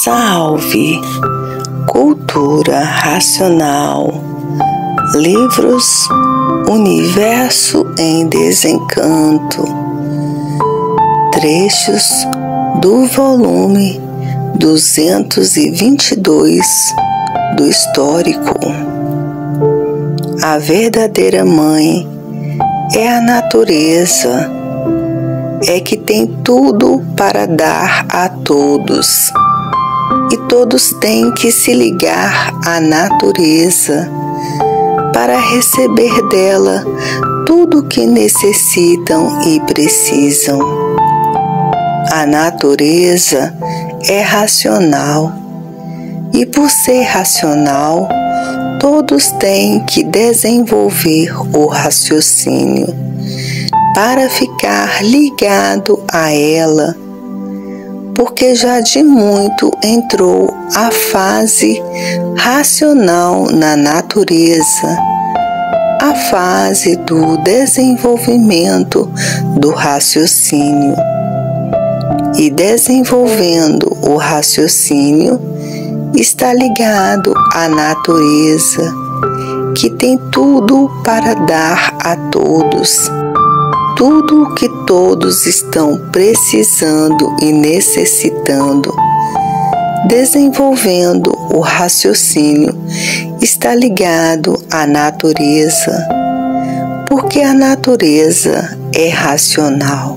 Salve! Cultura racional. Livros Universo em Desencanto. Trechos do volume 222 do Histórico. A verdadeira mãe é a natureza, é que tem tudo para dar a todos, e todos têm que se ligar à natureza para receber dela tudo o que necessitam e precisam. A natureza é racional, e por ser racional, todos têm que desenvolver o raciocínio para ficar ligado a ela, porque já de muito entrou a fase racional na natureza, a fase do desenvolvimento do raciocínio. E desenvolvendo o raciocínio, está ligado à natureza, que tem tudo para dar a todos. Tudo o que todos estão precisando e necessitando. Desenvolvendo o raciocínio, está ligado à natureza, porque a natureza é racional.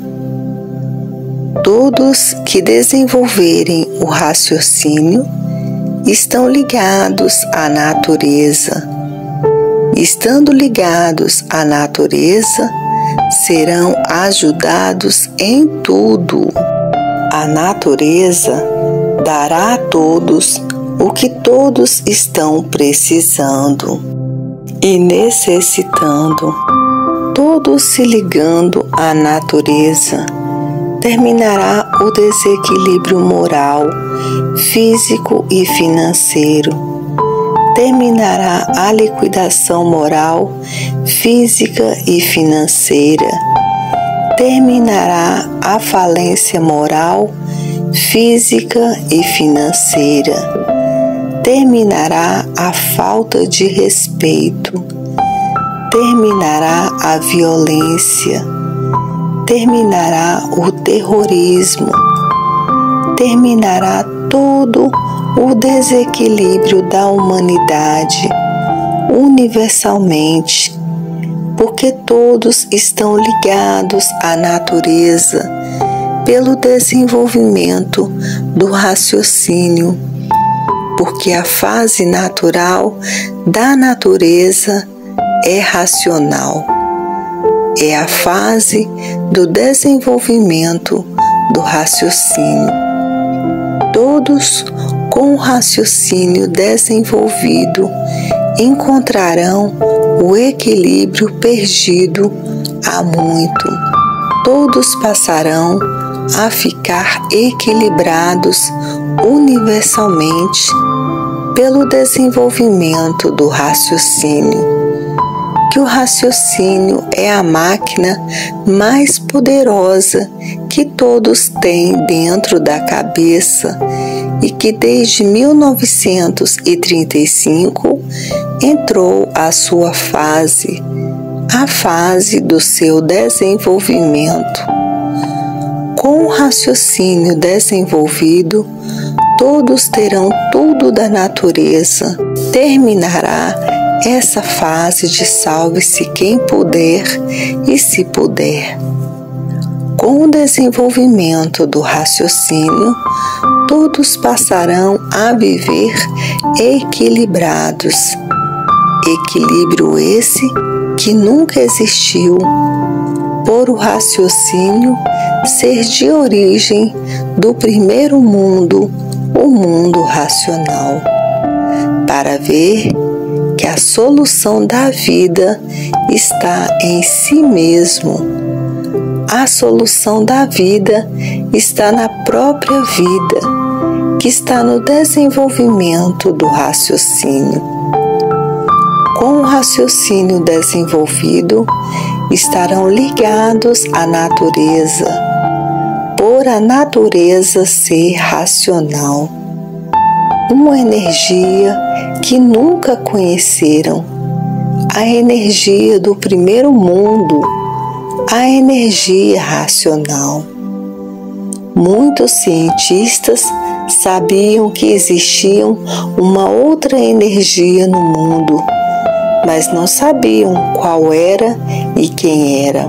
Todos que desenvolverem o raciocínio estão ligados à natureza. Estando ligados à natureza, serão ajudados em tudo. A natureza dará a todos o que todos estão precisando e necessitando. Todos se ligando à natureza, terminará o desequilíbrio moral, físico e financeiro. Terminará a liquidação moral, física e financeira. Terminará a falência moral, física e financeira. Terminará a falta de respeito. Terminará a violência. Terminará o terrorismo. Terminará todo o desequilíbrio da humanidade universalmente, porque todos estão ligados à natureza pelo desenvolvimento do raciocínio, porque a fase natural da natureza é racional. É a fase do desenvolvimento do raciocínio. Todos com o raciocínio desenvolvido encontrarão o equilíbrio perdido há muito. Todos passarão a ficar equilibrados universalmente pelo desenvolvimento do raciocínio. Que o raciocínio é a máquina mais poderosa que todos têm dentro da cabeça e que desde 1935 entrou a sua fase, a fase do seu desenvolvimento. Com o raciocínio desenvolvido, todos terão tudo da natureza. Terminará essa fase de salve-se quem puder e se puder. Com o desenvolvimento do raciocínio, todos passarão a viver equilibrados. Equilíbrio esse que nunca existiu, por o raciocínio ser de origem do primeiro mundo, o mundo racional, para ver que a solução da vida está em si mesmo. A solução da vida está na própria vida, que está no desenvolvimento do raciocínio. Com o raciocínio desenvolvido, estarão ligados à natureza, por a natureza ser racional. uma energia que nunca conheceram, a energia do primeiro mundo, a energia racional. Muitos cientistas sabiam que existia uma outra energia no mundo, mas não sabiam qual era e quem era.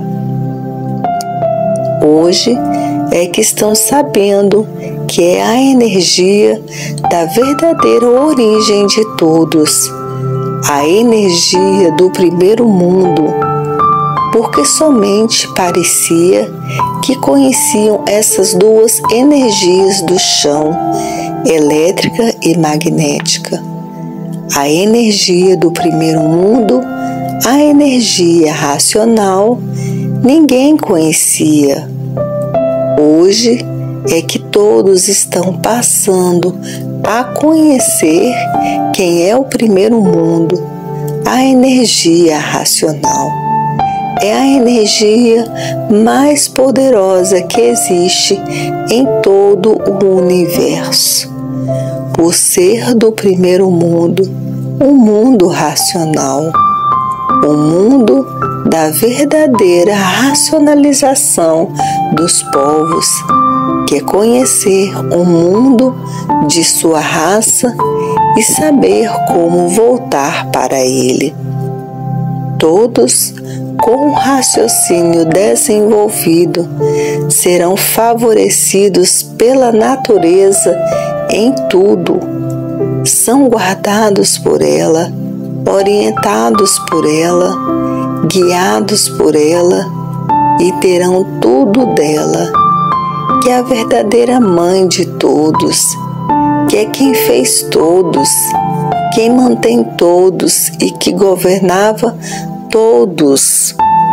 Hoje é que estão sabendo que é a energia da verdadeira origem de todos, a energia do primeiro mundo, porque somente parecia que conheciam essas duas energias do chão, elétrica e magnética. A energia do primeiro mundo, a energia racional, ninguém conhecia. Hoje é que todos estão passando a conhecer quem é o primeiro mundo, a energia racional. É a energia mais poderosa que existe em todo o universo. Por ser do primeiro mundo, o mundo racional, o mundo da verdadeira racionalização dos povos, que é conhecer o mundo de sua raça e saber como voltar para ele. Todos, com um raciocínio desenvolvido, serão favorecidos pela natureza em tudo. São guardados por ela, orientados por ela, guiados por ela e terão tudo dela, que é a verdadeira mãe de todos, que é quem fez todos, quem mantém todos e que governava todos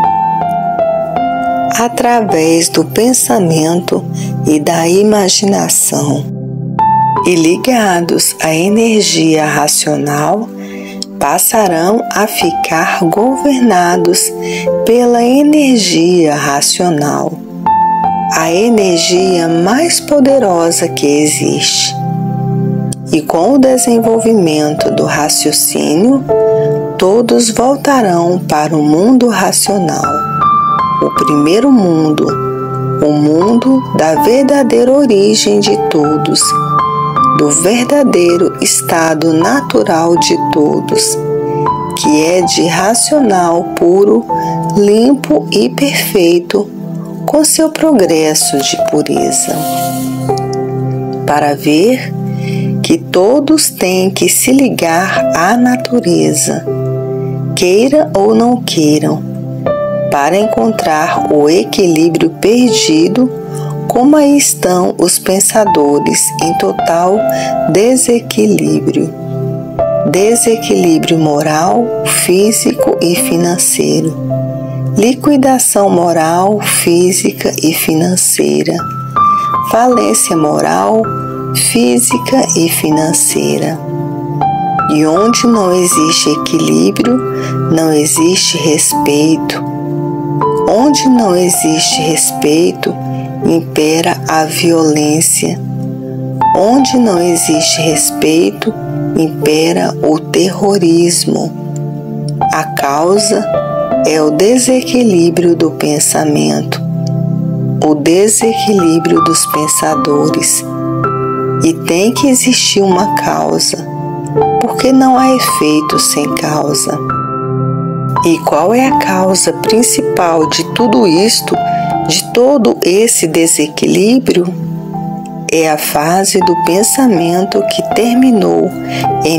através do pensamento e da imaginação. E ligados à energia racional, passarão a ficar governados pela energia racional, a energia mais poderosa que existe. E com o desenvolvimento do raciocínio, todos voltarão para o mundo racional, o primeiro mundo, o mundo da verdadeira origem de todos, do verdadeiro estado natural de todos, que é de racional puro, limpo e perfeito, com seu progresso de pureza. Para ver que todos têm que se ligar à natureza, queira ou não queiram, para encontrar o equilíbrio perdido, como aí estão os pensadores em total desequilíbrio. Desequilíbrio moral, físico e financeiro. Liquidação moral, física e financeira. Falência moral, física e financeira. E onde não existe equilíbrio, não existe respeito. Onde não existe respeito, impera a violência. Onde não existe respeito, impera o terrorismo. A causa é o desequilíbrio do pensamento, o desequilíbrio dos pensadores. E tem que existir uma causa, porque não há efeito sem causa. E qual é a causa principal de tudo isto, de todo esse desequilíbrio? É a fase do pensamento que terminou em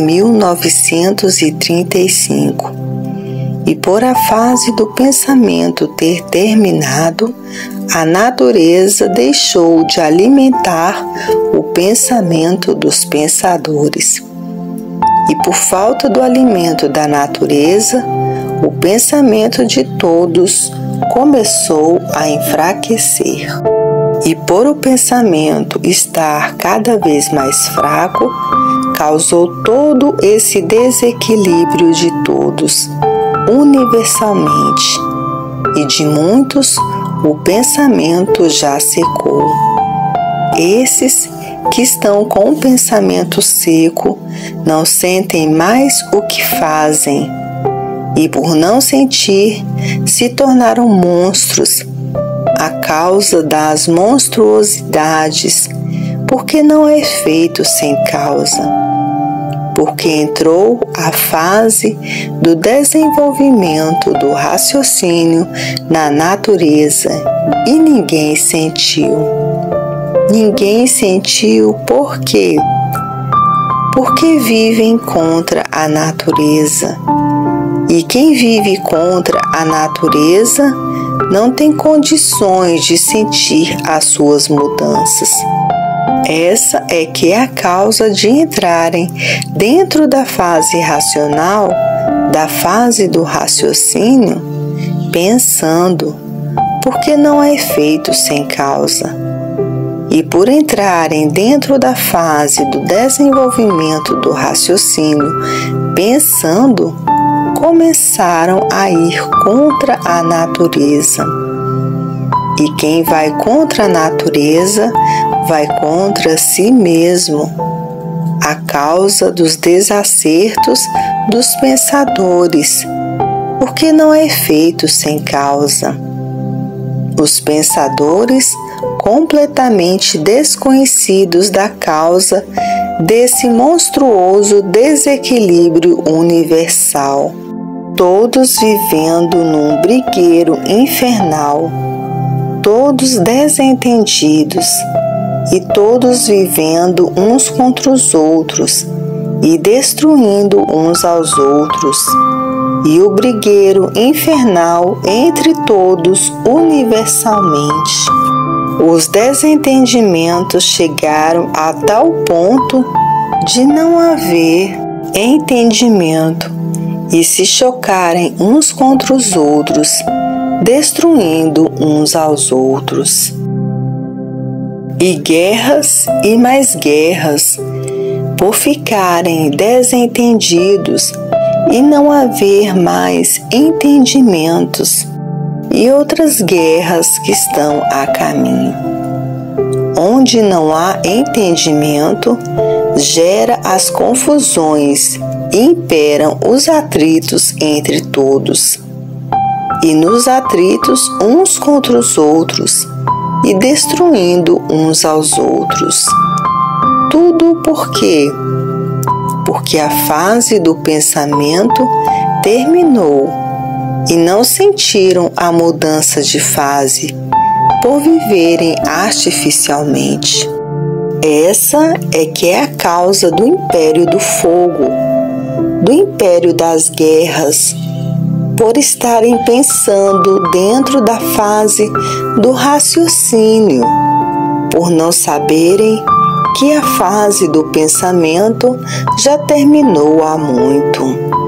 1935. E por a fase do pensamento ter terminado, a natureza deixou de alimentar o pensamento dos pensadores. E por falta do alimento da natureza, o pensamento de todos começou a enfraquecer. E por o pensamento estar cada vez mais fraco, causou todo esse desequilíbrio de todos, universalmente. E de muitos, o pensamento já secou. Esses que estão com o pensamento seco não sentem mais o que fazem, e por não sentir se tornaram monstros, a causa das monstruosidades, porque não é feito sem causa, porque entrou a fase do desenvolvimento do raciocínio na natureza e ninguém sentiu. Ninguém sentiu por quê? Porque vivem contra a natureza. E quem vive contra a natureza não tem condições de sentir as suas mudanças. Essa é que é a causa de entrarem dentro da fase racional, da fase do raciocínio, pensando, porque não é feito sem causa. E por entrarem dentro da fase do desenvolvimento do raciocínio, pensando, começaram a ir contra a natureza. E quem vai contra a natureza, vai contra si mesmo, a causa dos desacertos dos pensadores, porque não é feito sem causa. Os pensadores completamente desconhecidos da causa desse monstruoso desequilíbrio universal, todos vivendo num brigueiro infernal, todos desentendidos e todos vivendo uns contra os outros e destruindo uns aos outros, e o brigueiro infernal entre todos universalmente. Os desentendimentos chegaram a tal ponto de não haver entendimento e se chocarem uns contra os outros, destruindo uns aos outros. E guerras e mais guerras, por ficarem desentendidos e não haver mais entendimentos, e outras guerras que estão a caminho. Onde não há entendimento, gera as confusões e imperam os atritos entre todos. E nos atritos uns contra os outros, e destruindo uns aos outros. Tudo por quê? Porque a fase do pensamento terminou e não sentiram a mudança de fase por viverem artificialmente. Essa é que é a causa do império do fogo, do império das guerras, por estarem pensando dentro da fase do raciocínio, por não saberem que a fase do pensamento já terminou há muito.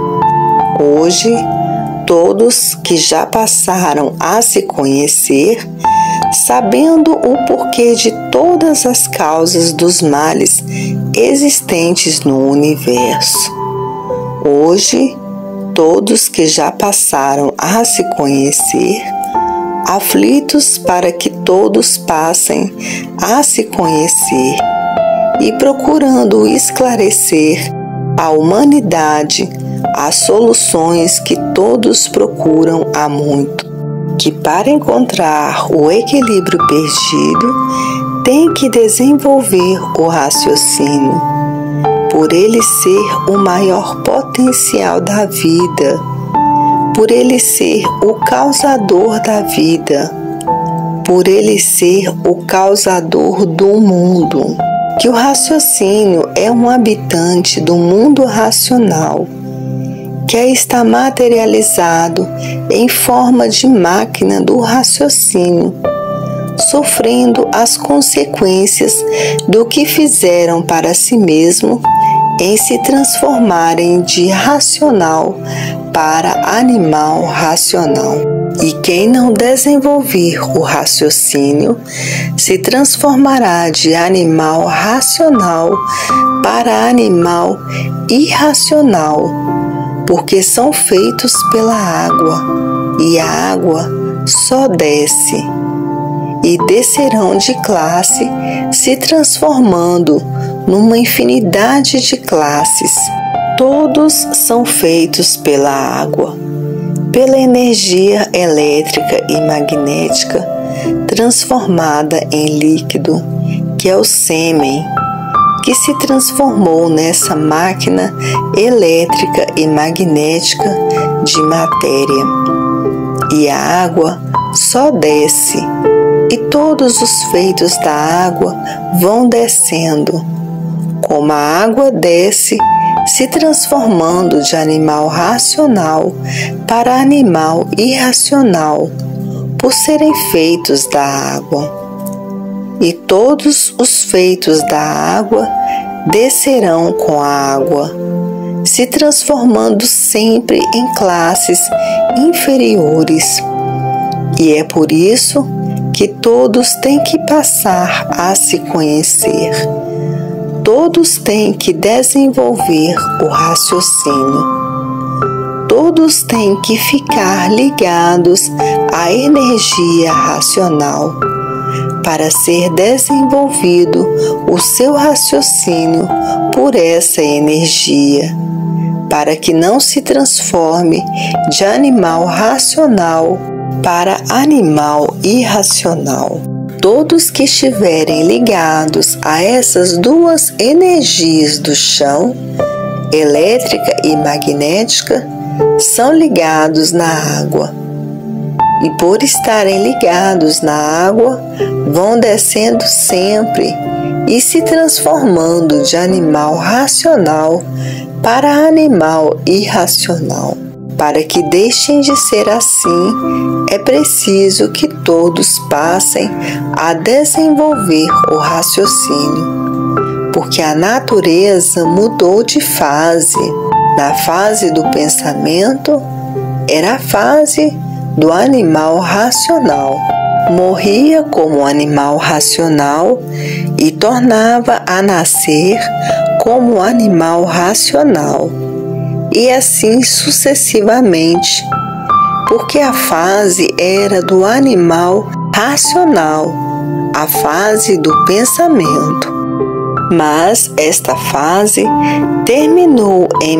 Hoje, todos que já passaram a se conhecer, sabendo o porquê de todas as causas dos males existentes no universo. Hoje, todos que já passaram a se conhecer, aflitos para que todos passem a se conhecer e procurando esclarecer à humanidade as soluções que todos procuram há muito, que para encontrar o equilíbrio perdido tem que desenvolver o raciocínio, por ele ser o maior potencial da vida, por ele ser o causador da vida, por ele ser o causador do mundo, que o raciocínio é um habitante do mundo racional, que está materializado em forma de máquina do raciocínio, sofrendo as consequências do que fizeram para si mesmo em se transformarem de racional para animal racional. E quem não desenvolver o raciocínio se transformará de animal racional para animal irracional, porque são feitos pela água, e a água só desce. e descerão de classe, se transformando numa infinidade de classes. Todos são feitos pela água, pela energia elétrica e magnética transformada em líquido, que é o sêmen, que se transformou nessa máquina elétrica e magnética de matéria. E a água só desce, e todos os feitos da água vão descendo. Como a água desce, se transformando de animal racional para animal irracional, por serem feitos da água. E todos os feitos da água descerão com a água, se transformando sempre em classes inferiores. E é por isso que todos têm que passar a se conhecer. Todos têm que desenvolver o raciocínio. Todos têm que ficar ligados à energia racional para ser desenvolvido o seu raciocínio por essa energia, para que não se transforme de animal racional para animal irracional. Todos que estiverem ligados a essas duas energias do chão, elétrica e magnética, são ligados na água. E por estarem ligados na água, vão descendo sempre e se transformando de animal racional para animal irracional. Para que deixem de ser assim, é preciso que todos passem a desenvolver o raciocínio, porque a natureza mudou de fase. Na fase do pensamento, era a fase do animal racional. Morria como animal racional e tornava a nascer como animal racional. E assim sucessivamente, porque a fase era do animal racional, a fase do pensamento. Mas esta fase terminou em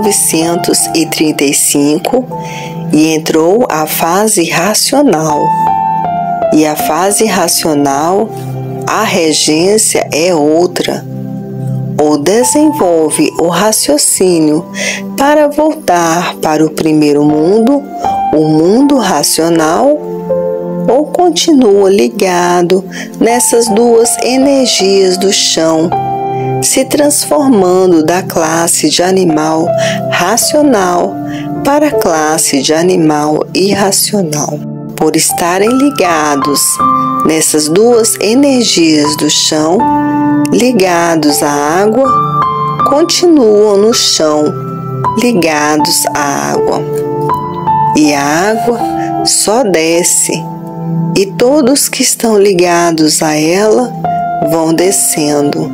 1935 e entrou a fase racional. E a fase racional, a regência é outra. Ou desenvolve o raciocínio para voltar para o primeiro mundo, o mundo racional, ou continua ligado nessas duas energias do chão, se transformando da classe de animal racional para a classe de animal irracional. Por estarem ligados nessas duas energias do chão, ligados à água, continuam no chão, ligados à água. E a água só desce, e todos que estão ligados a ela vão descendo.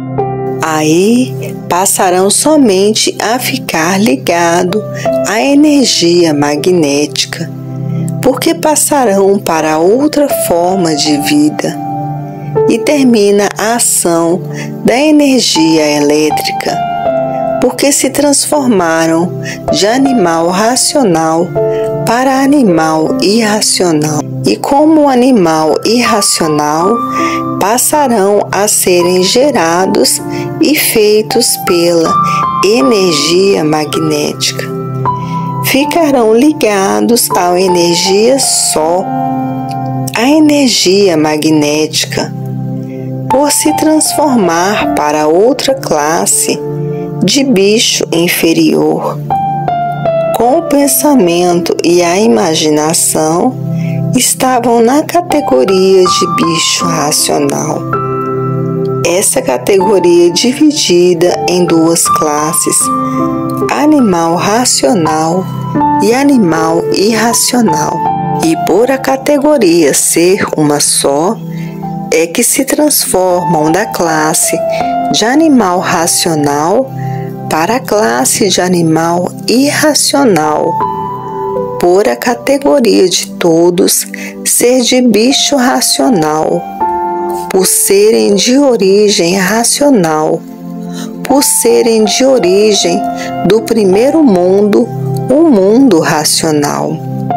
Aí passarão somente a ficar ligado à energia magnética, porque passarão para outra forma de vida. E termina a ação da energia elétrica, porque se transformaram de animal racional para animal irracional. E como animal irracional, passarão a serem gerados e feitos pela energia magnética. Ficarão ligados à energia só, a energia magnética, por se transformar para outra classe de bicho inferior. Com o pensamento e a imaginação, estavam na categoria de bicho racional. Essa categoria é dividida em duas classes, animal racional e animal irracional. E por a categoria ser uma só, é que se transformam da classe de animal racional para a classe de animal irracional, por a categoria de todos ser de bicho racional, por serem de origem racional, por serem de origem do primeiro mundo, o mundo racional.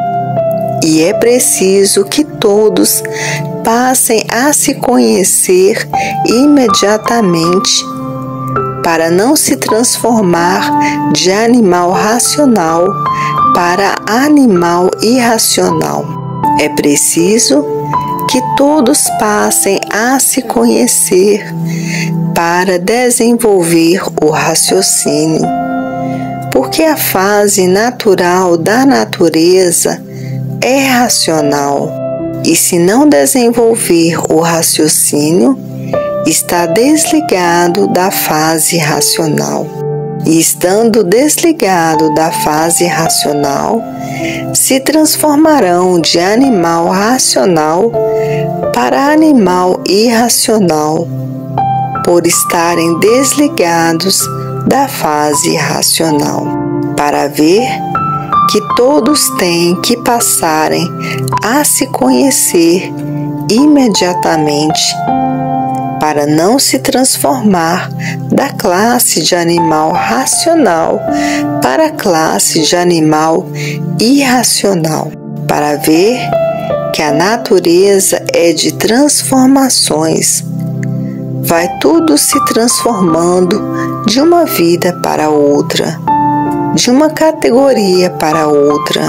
E é preciso que todos passem a se conhecer imediatamente para não se transformar de animal racional para animal irracional. É preciso que todos passem a se conhecer para desenvolver o raciocínio, porque a fase natural da natureza é racional, e se não desenvolver o raciocínio, está desligado da fase racional. E estando desligado da fase racional, se transformarão de animal racional para animal irracional, por estarem desligados da fase racional, para ver que todos têm que passarem a se conhecer imediatamente, para não se transformar da classe de animal racional para a classe de animal irracional, para ver que a natureza é de transformações. Vai tudo se transformando de uma vida para outra, de uma categoria para outra,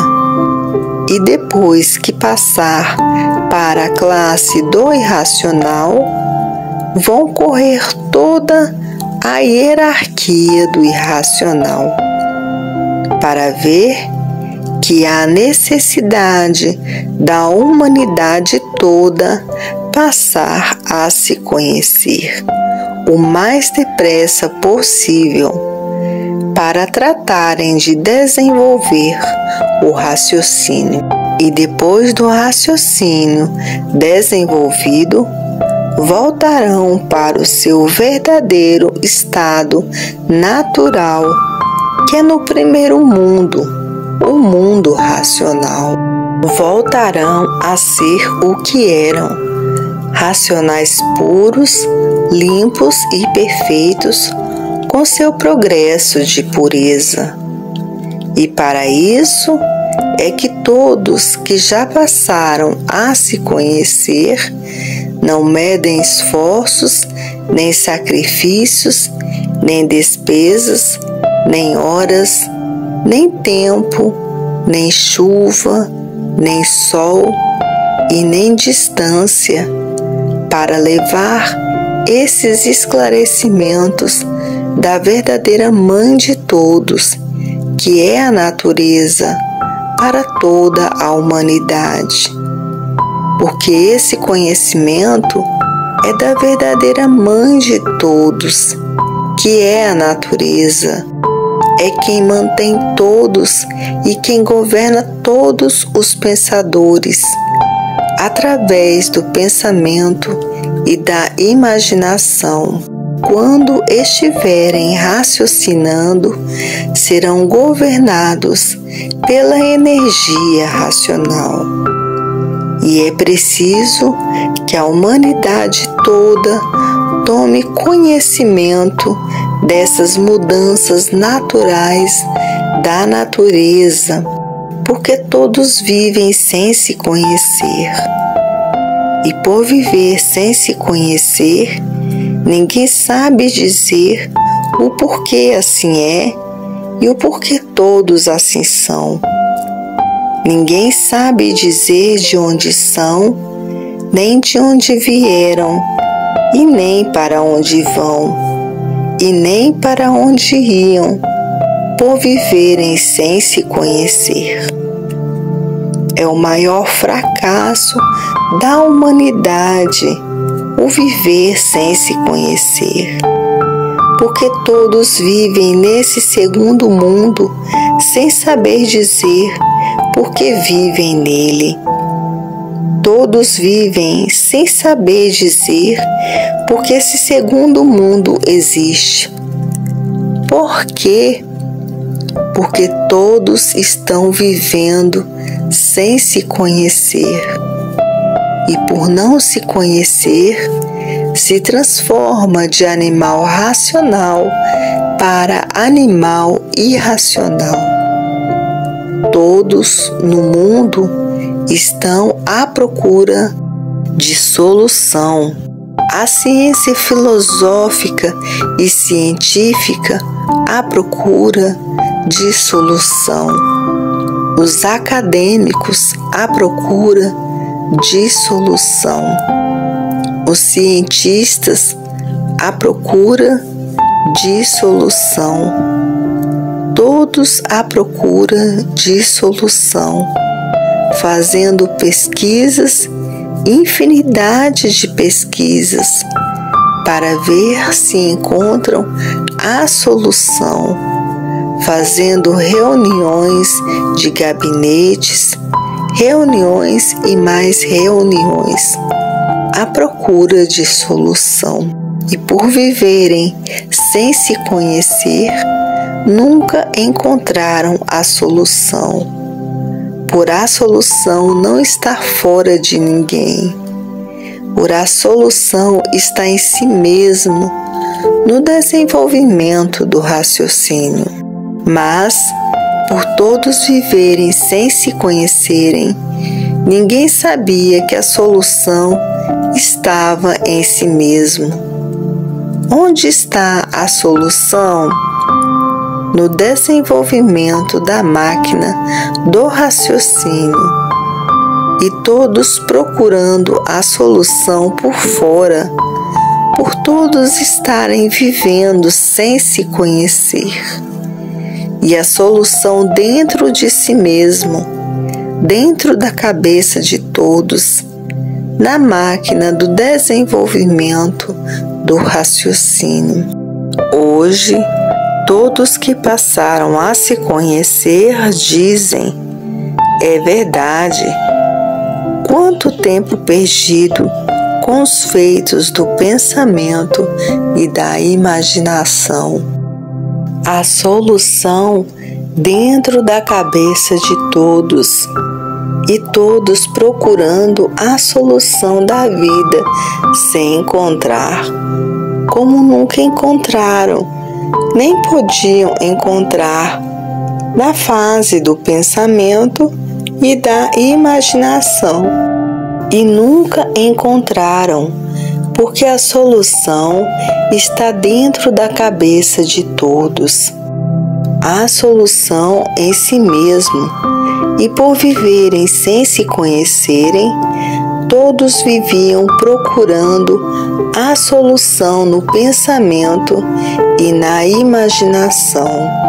e depois que passar para a classe do irracional, vão correr toda a hierarquia do irracional, para ver que há necessidade da humanidade toda passar a se conhecer o mais depressa possível, para tratarem de desenvolver o raciocínio. E depois do raciocínio desenvolvido, voltarão para o seu verdadeiro estado natural, que é no primeiro mundo, o mundo racional. Voltarão a ser o que eram, racionais puros, limpos e perfeitos, com seu progresso de pureza. E para isso é que todos que já passaram a se conhecer não medem esforços, nem sacrifícios, nem despesas, nem horas, nem tempo, nem chuva, nem sol e nem distância para levar esses esclarecimentos da verdadeira Mãe de todos, que é a natureza, para toda a humanidade. Porque esse conhecimento é da verdadeira Mãe de todos, que é a natureza, é quem mantém todos e quem governa todos os pensadores, através do pensamento e da imaginação. Quando estiverem raciocinando, serão governados pela energia racional. E é preciso que a humanidade toda tome conhecimento dessas mudanças naturais da natureza, porque todos vivem sem se conhecer. E por viver sem se conhecer, ninguém sabe dizer o porquê assim é e o porquê todos assim são. Ninguém sabe dizer de onde são, nem de onde vieram, e nem para onde vão, e nem para onde iam, por viverem sem se conhecer. É o maior fracasso da humanidade, o viver sem se conhecer, porque todos vivem nesse segundo mundo sem saber dizer por que vivem nele. Todos vivem sem saber dizer porque esse segundo mundo existe. Por quê? porque todos estão vivendo sem se conhecer. E por não se conhecer, se transforma de animal racional para animal irracional. Todos no mundo estão à procura de solução. A ciência filosófica e científica à procura de solução. Os acadêmicos à procura de solução. Os cientistas à procura de solução. Todos à procura de solução, fazendo pesquisas, infinidade de pesquisas, para ver se encontram a solução, fazendo reuniões de gabinetes, reuniões e mais reuniões, à procura de solução. E por viverem sem se conhecer, nunca encontraram a solução. Por a solução não estar fora de ninguém. Por a solução está em si mesmo, no desenvolvimento do raciocínio. Mas, por todos viverem sem se conhecerem, ninguém sabia que a solução estava em si mesmo. Onde está a solução? No desenvolvimento da máquina do raciocínio, e todos procurando a solução por fora, por todos estarem vivendo sem se conhecer, e a solução dentro de si mesmo, dentro da cabeça de todos, na máquina do desenvolvimento do raciocínio. Hoje, todos que passaram a se conhecer dizem: é verdade. Quanto tempo perdido com os feitos do pensamento e da imaginação. A solução dentro da cabeça de todos, e todos procurando a solução da vida sem encontrar, como nunca encontraram, nem podiam encontrar na fase do pensamento e da imaginação, e nunca encontraram, porque a solução está dentro da cabeça de todos. A solução em si mesmo, e por viverem sem se conhecerem, todos viviam procurando a solução no pensamento e na imaginação.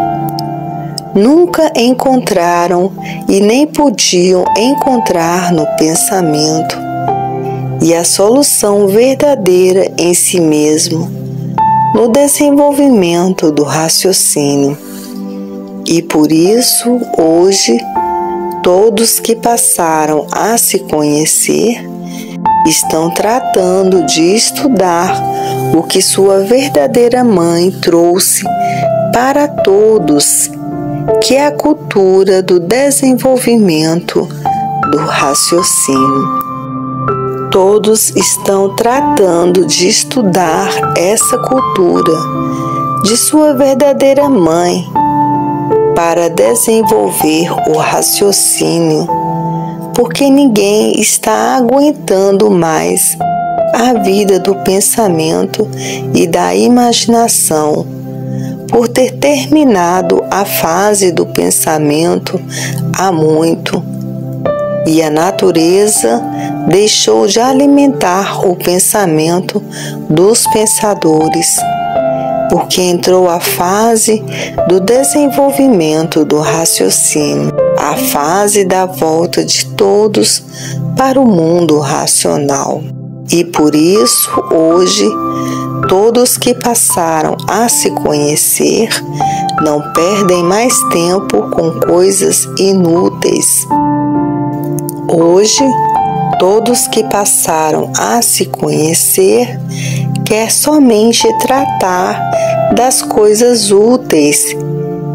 Nunca encontraram e nem podiam encontrar no pensamento, e a solução verdadeira em si mesmo, no desenvolvimento do raciocínio. E por isso, hoje, todos que passaram a se conhecer estão tratando de estudar o que sua verdadeira mãe trouxe para todos, que é a cultura do desenvolvimento do raciocínio. Todos estão tratando de estudar essa cultura de sua verdadeira mãe para desenvolver o raciocínio, porque ninguém está aguentando mais a vida do pensamento e da imaginação, por ter terminado a fase do pensamento há muito, e a natureza deixou de alimentar o pensamento dos pensadores, porque entrou a fase do desenvolvimento do raciocínio, a fase da volta de todos para o mundo racional. E por isso, hoje, todos que passaram a se conhecer não perdem mais tempo com coisas inúteis. Hoje, todos que passaram a se conhecer quer somente tratar das coisas úteis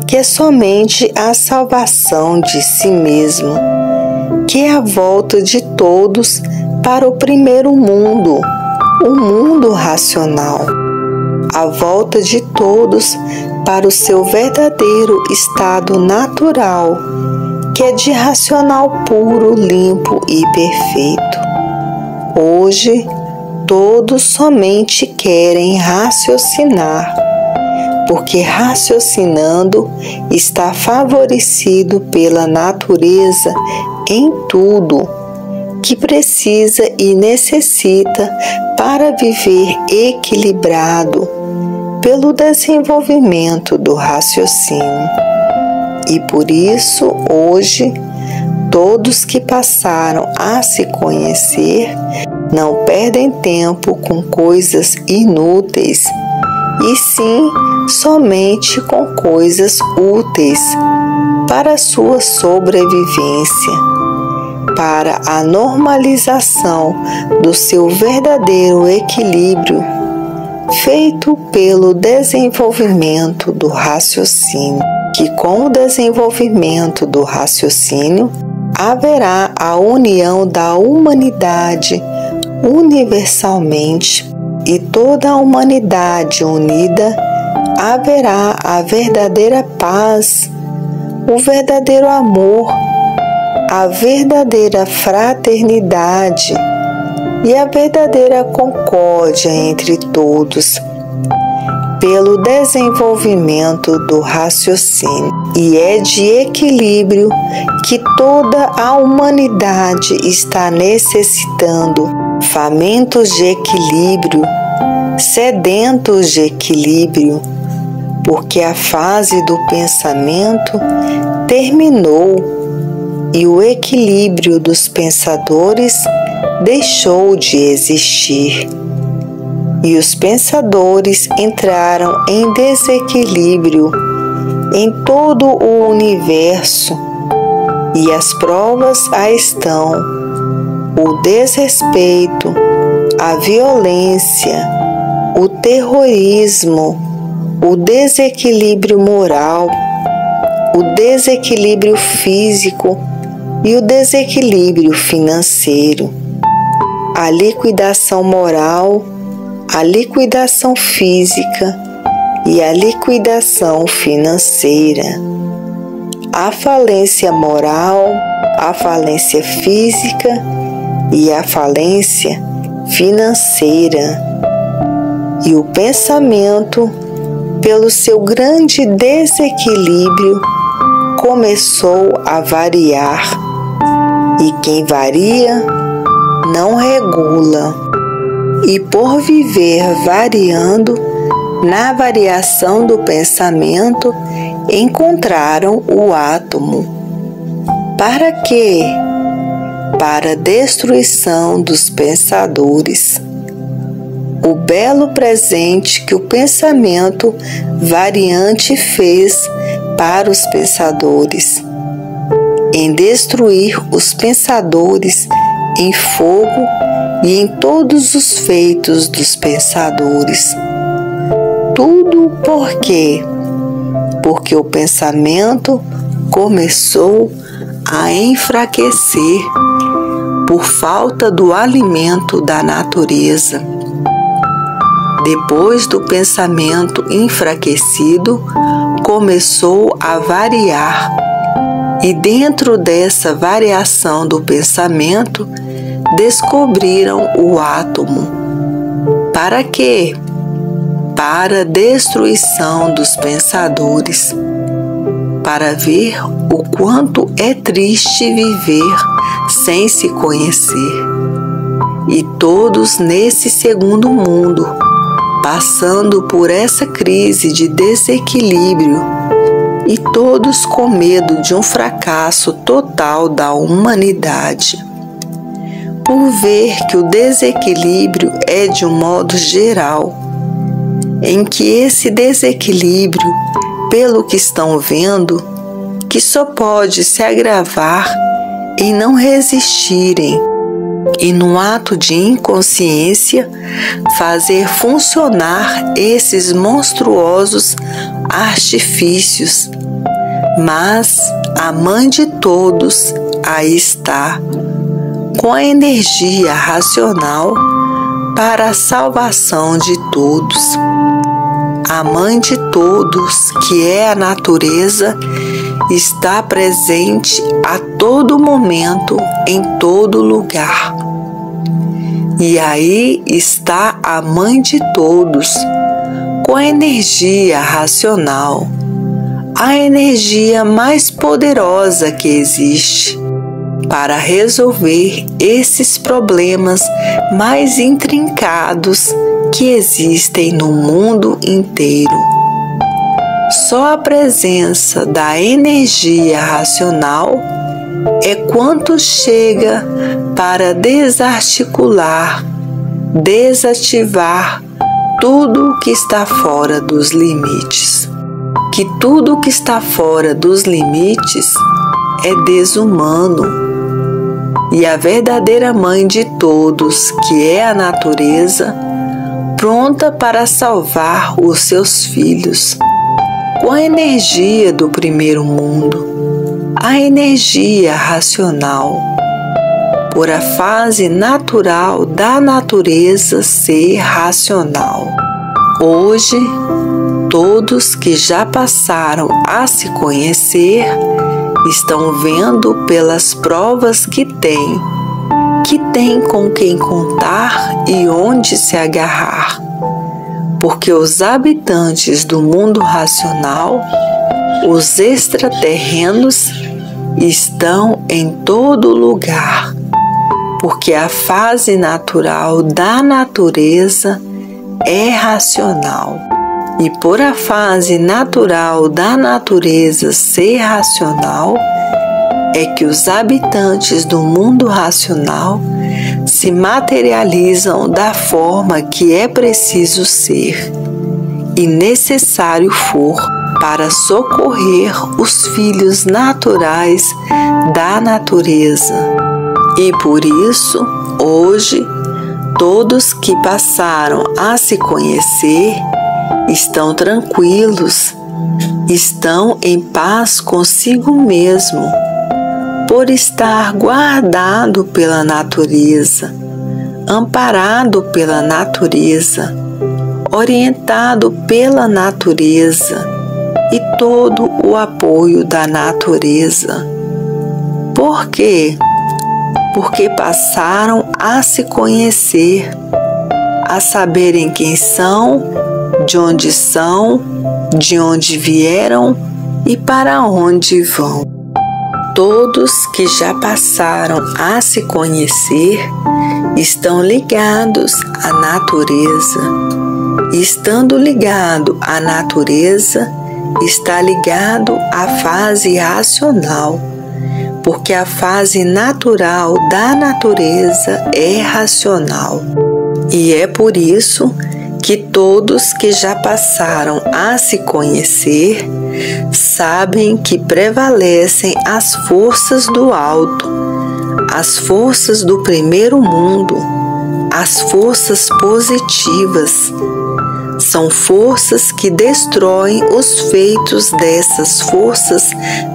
que é somente a salvação de si mesmo, que é a volta de todos para o primeiro mundo, o mundo racional, a volta de todos para o seu verdadeiro estado natural, que é de racional puro, limpo e perfeito. Hoje, todos somente querem raciocinar, porque raciocinando está favorecido pela natureza em tudo que precisa e necessita para viver equilibrado pelo desenvolvimento do raciocínio. E por isso, hoje, todos que passaram a se conhecer não perdem tempo com coisas inúteis, e sim somente com coisas úteis para a sua sobrevivência, para a normalização do seu verdadeiro equilíbrio, feito pelo desenvolvimento do raciocínio, que com o desenvolvimento do raciocínio haverá a união da humanidade universalmente, e toda a humanidade unida haverá a verdadeira paz, o verdadeiro amor, a verdadeira fraternidade e a verdadeira concórdia entre todos, pelo desenvolvimento do raciocínio. E é de equilíbrio que toda a humanidade está necessitando, famintos de equilíbrio, sedentos de equilíbrio, porque a fase do pensamento terminou e o equilíbrio dos pensadores deixou de existir. E os pensadores entraram em desequilíbrio em todo o universo, e as provas aí estão: o desrespeito, a violência, o terrorismo, o desequilíbrio moral, o desequilíbrio físico e o desequilíbrio financeiro, a liquidação moral, a liquidação física e a liquidação financeira, a falência moral, a falência física e a falência financeira. E o pensamento, pelo seu grande desequilíbrio, começou a variar, e quem varia não regula. E por viver variando, na variação do pensamento, encontraram o átomo. Para quê? Para a destruição dos pensadores. O belo presente que o pensamento variante fez para os pensadores, em destruir os pensadores em fogo e em todos os feitos dos pensadores. Tudo por quê? Porque o pensamento começou a enfraquecer por falta do alimento da natureza. Depois do pensamento enfraquecido, começou a variar, e dentro dessa variação do pensamento, descobriram o átomo. Para quê? Para a destruição dos pensadores, para ver o quanto é triste viver sem se conhecer. E todos nesse segundo mundo, passando por essa crise de desequilíbrio, e todos com medo de um fracasso total da humanidade, por ver que o desequilíbrio é de um modo geral, em que esse desequilíbrio, pelo que estão vendo, que só pode se agravar em não resistirem e, num ato de inconsciência, fazer funcionar esses monstruosos artifícios mas a Mãe de todos aí está, com a energia racional para a salvação de todos. A Mãe de todos, que é a natureza, está presente a todo momento, em todo lugar. E aí está a Mãe de todos, com a energia racional, a energia mais poderosa que existe, para resolver esses problemas mais intrincados que existem no mundo inteiro. Só a presença da energia racional é quanto chega para desarticular, desativar tudo que está fora dos limites. Que tudo que está fora dos limites é desumano. E a verdadeira Mãe de todos, que é a natureza, pronta para salvar os seus filhos, com a energia do primeiro mundo, a energia racional, por a fase natural da natureza ser racional. Hoje, todos que já passaram a se conhecer estão vendo pelas provas que têm com quem contar e onde se agarrar, porque os habitantes do mundo racional, os extraterrenos, estão em todo lugar, porque a fase natural da natureza é racional. E por a fase natural da natureza ser racional, é que os habitantes do mundo racional se materializam da forma que é preciso ser e necessário for para socorrer os filhos naturais da natureza. E por isso, hoje, todos que passaram a se conhecer estão tranquilos, estão em paz consigo mesmo, por estar guardado pela natureza, amparado pela natureza, orientado pela natureza e todo o apoio da natureza. Por quê? Porque passaram a se conhecer, a saberem quem são, de onde vieram e para onde vão. Todos que já passaram a se conhecer estão ligados à natureza. E estando ligado à natureza, está ligado à fase racional, porque a fase natural da natureza é racional. E é por isso que todos que já passaram a se conhecer sabem que prevalecem as forças do alto, as forças do primeiro mundo, as forças positivas. São forças que destroem os feitos dessas forças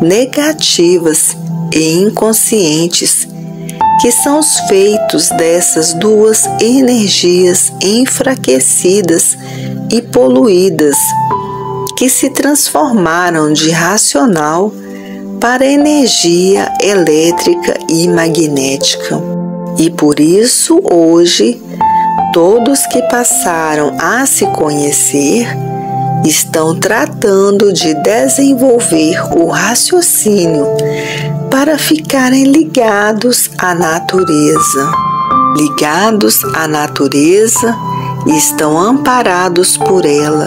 negativas e inconscientes, que são os feitos dessas duas energias enfraquecidas e poluídas, que se transformaram de racional para energia elétrica e magnética. E por isso, hoje, todos que passaram a se conhecer estão tratando de desenvolver o raciocínio para ficarem ligados à natureza. Ligados à natureza, estão amparados por ela,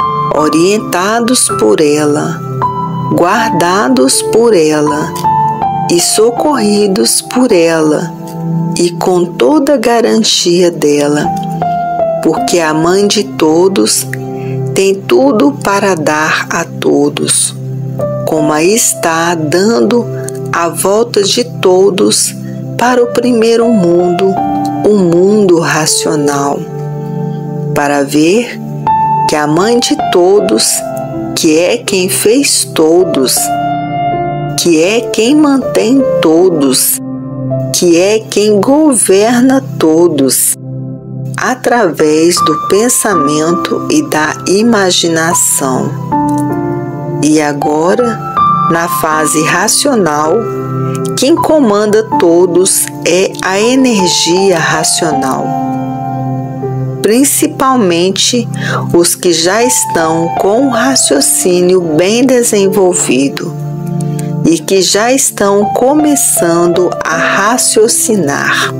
orientados por ela, guardados por ela e socorridos por ela, e com toda a garantia dela, porque a Mãe de todos tem tudo para dar a todos, como aí está dando a volta de todos para o primeiro mundo, o mundo racional, para ver que a Mãe de todos, que é quem fez todos, que é quem mantém todos, que é quem governa todos, através do pensamento e da imaginação. E agora, na fase racional, quem comanda todos é a energia racional, principalmente os que já estão com o raciocínio bem desenvolvido e que já estão começando a raciocinar.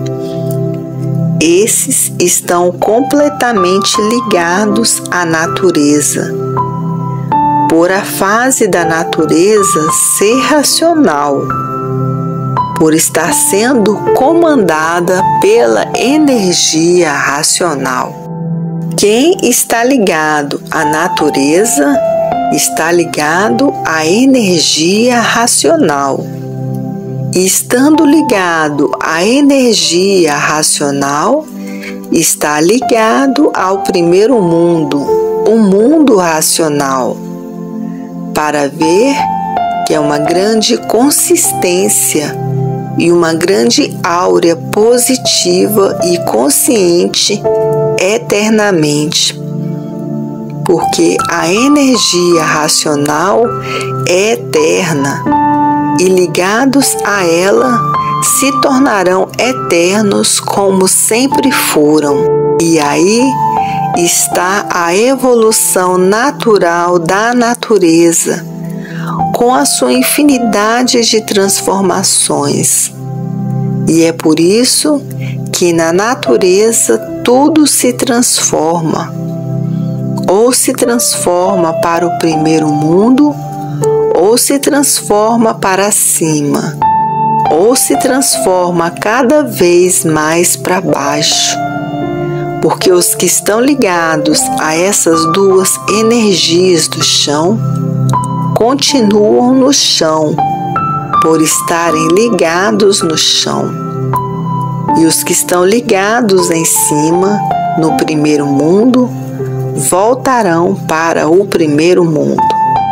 Esses estão completamente ligados à natureza, por a fase da natureza ser racional, por estar sendo comandada pela energia racional. Quem está ligado à natureza está ligado à energia racional. E estando ligado à energia racional, está ligado ao primeiro mundo, o mundo racional, para ver que é uma grande consistência e uma grande áurea positiva e consciente eternamente, porque a energia racional é eterna e ligados a ela se tornarão eternos como sempre foram. E aí está a evolução natural da natureza, com a sua infinidade de transformações. E é por isso que na natureza tudo se transforma, ou se transforma para o primeiro mundo, ou se transforma para cima, ou se transforma cada vez mais para baixo. Porque os que estão ligados a essas duas energias do chão continuam no chão, por estarem ligados no chão. E os que estão ligados em cima, no primeiro mundo, voltarão para o primeiro mundo.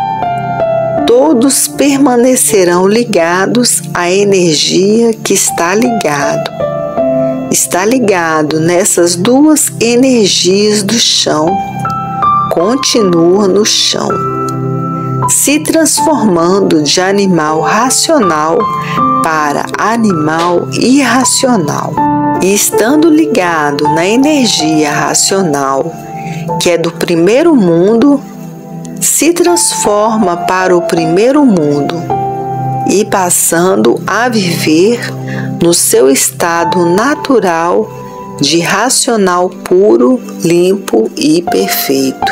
Todos permanecerão ligados à energia que está ligado. Está ligado nessas duas energias do chão, continua no chão, se transformando de animal racional para animal irracional. E estando ligado na energia racional, que é do primeiro mundo, se transforma para o primeiro mundo e passando a viver no seu estado natural de racional puro, limpo e perfeito.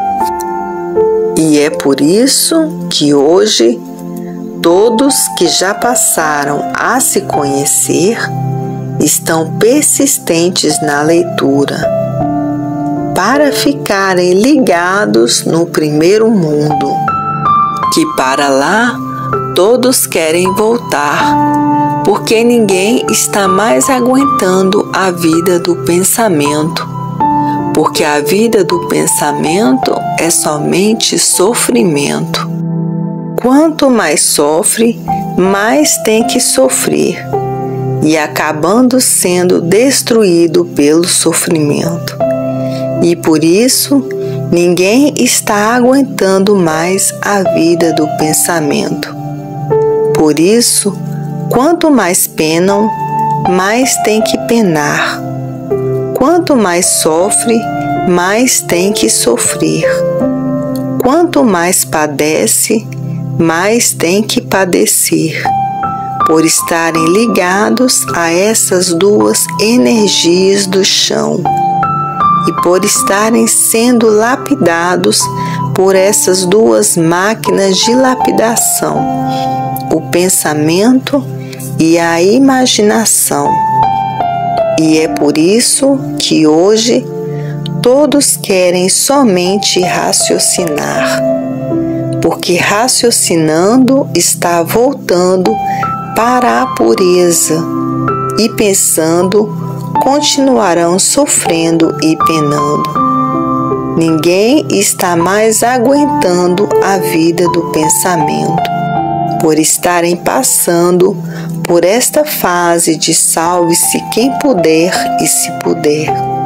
E é por isso que hoje todos que já passaram a se conhecer estão persistentes na leitura, para ficarem ligados no primeiro mundo, que para lá todos querem voltar, porque ninguém está mais aguentando a vida do pensamento, porque a vida do pensamento é somente sofrimento. Quanto mais sofre, mais tem que sofrer, e acabando sendo destruído pelo sofrimento. E por isso, ninguém está aguentando mais a vida do pensamento. Por isso, quanto mais penam, mais tem que penar. Quanto mais sofre, mais tem que sofrer. Quanto mais padece, mais tem que padecer, por estarem ligados a essas duas energias do chão e por estarem sendo lapidados por essas duas máquinas de lapidação, o pensamento e a imaginação. E é por isso que hoje todos querem somente raciocinar, porque raciocinando está voltando para a pureza e pensando continuarão sofrendo e penando. Ninguém está mais aguentando a vida do pensamento, por estarem passando por esta fase de salve-se quem puder e se puder.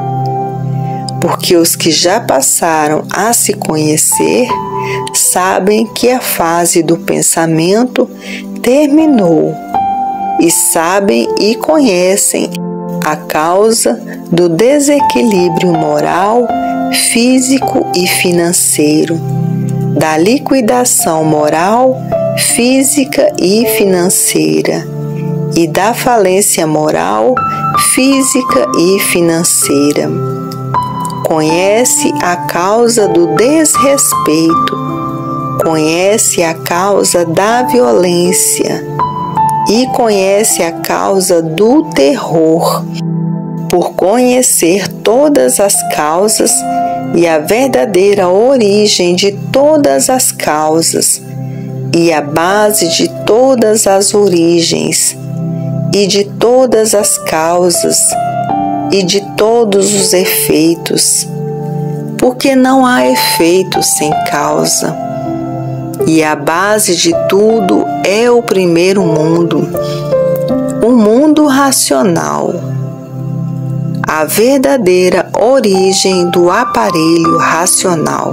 Porque os que já passaram a se conhecer sabem que a fase do pensamento terminou e sabem e conhecem a causa do desequilíbrio moral, físico e financeiro, da liquidação moral, física e financeira e da falência moral, física e financeira. Conhece a causa do desrespeito, conhece a causa da violência e conhece a causa do terror. Por conhecer todas as causas e a verdadeira origem de todas as causas e a base de todas as origens e de todas as causas e de todos os efeitos, porque não há efeito sem causa. E a base de tudo é o primeiro mundo, o mundo racional, a verdadeira origem do aparelho racional.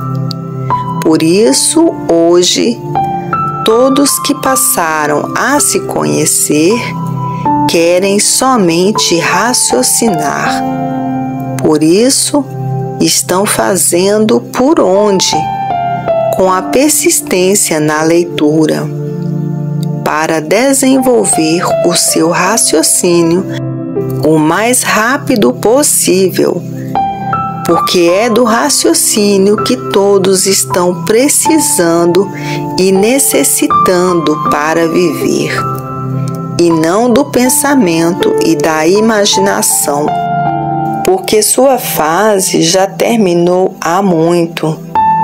Por isso, hoje, todos que passaram a se conhecer querem somente raciocinar. Por isso, estão fazendo por onde? Com a persistência na leitura, para desenvolver o seu raciocínio o mais rápido possível, porque é do raciocínio que todos estão precisando e necessitando para viver, e não do pensamento e da imaginação, porque sua fase já terminou há muito.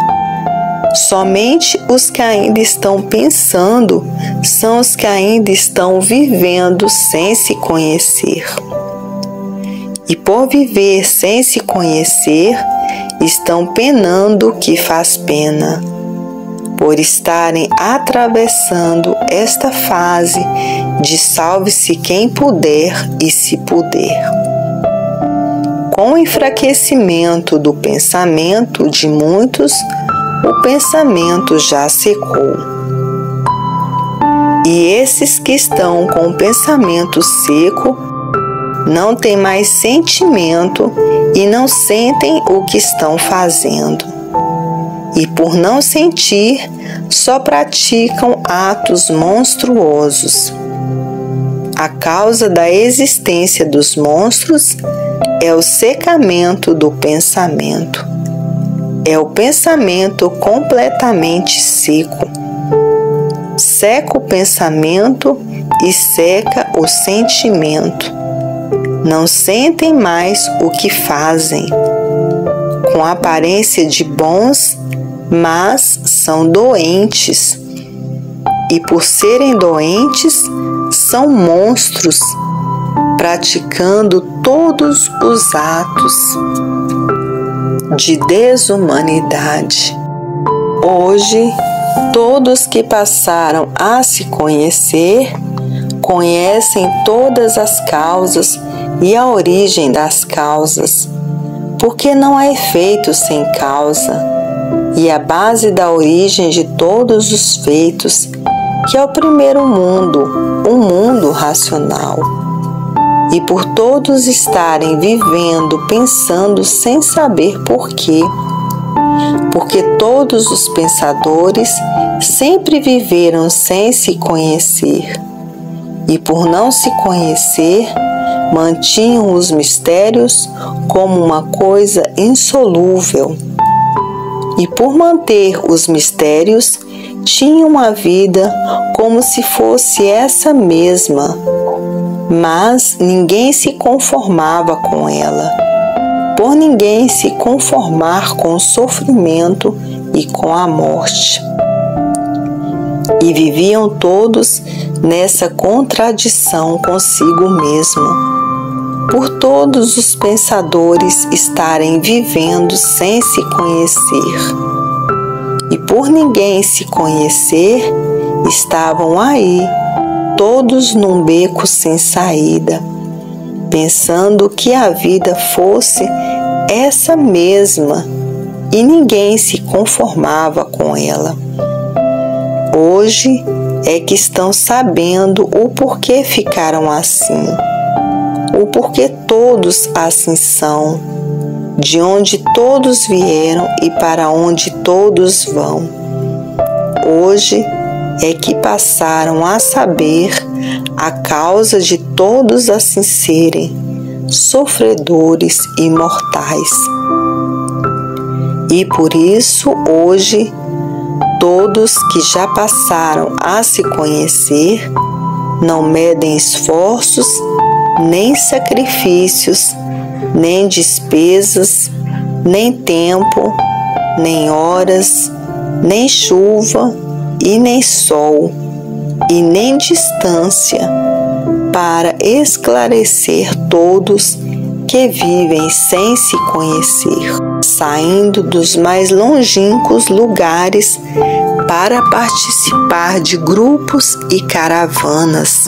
Somente os que ainda estão pensando são os que ainda estão vivendo sem se conhecer. E por viver sem se conhecer, estão penando o que faz pena, por estarem atravessando esta fase de salve-se quem puder e se puder. Com o enfraquecimento do pensamento de muitos, o pensamento já secou. E esses que estão com o pensamento seco não têm mais sentimento e não sentem o que estão fazendo. E por não sentir, só praticam atos monstruosos. A causa da existência dos monstros é o secamento do pensamento. É o pensamento completamente seco. Seca o pensamento e seca o sentimento. Não sentem mais o que fazem, com aparência de bons, mas são doentes. E por serem doentes, são monstros, praticando todos os atos de desumanidade. Hoje, todos que passaram a se conhecer, conhecem todas as causas e a origem das causas, porque não há efeito sem causa, e a base da origem de todos os feitos, que é o primeiro mundo, o mundo racional. E por todos estarem vivendo, pensando sem saber por quê, porque todos os pensadores sempre viveram sem se conhecer, e por não se conhecer, mantinham os mistérios como uma coisa insolúvel. E por manter os mistérios, tinham a vida como se fosse essa mesma, mas ninguém se conformava com ela, por ninguém se conformar com o sofrimento e com a morte. E viviam todos nessa contradição consigo mesmo, por todos os pensadores estarem vivendo sem se conhecer. E por ninguém se conhecer, estavam aí, todos num beco sem saída, pensando que a vida fosse essa mesma e ninguém se conformava com ela. Hoje é que estão sabendo o porquê ficaram assim, o porquê todos assim são, de onde todos vieram e para onde todos vão. Hoje é que passaram a saber a causa de todos assim serem sofredores e mortais. E por isso hoje todos que já passaram a se conhecer não medem esforços, nem sacrifícios, nem despesas, nem tempo, nem horas, nem chuva e nem sol, e nem distância, para esclarecer todos que vivem sem se conhecer, saindo dos mais longínquos lugares para participar de grupos e caravanas,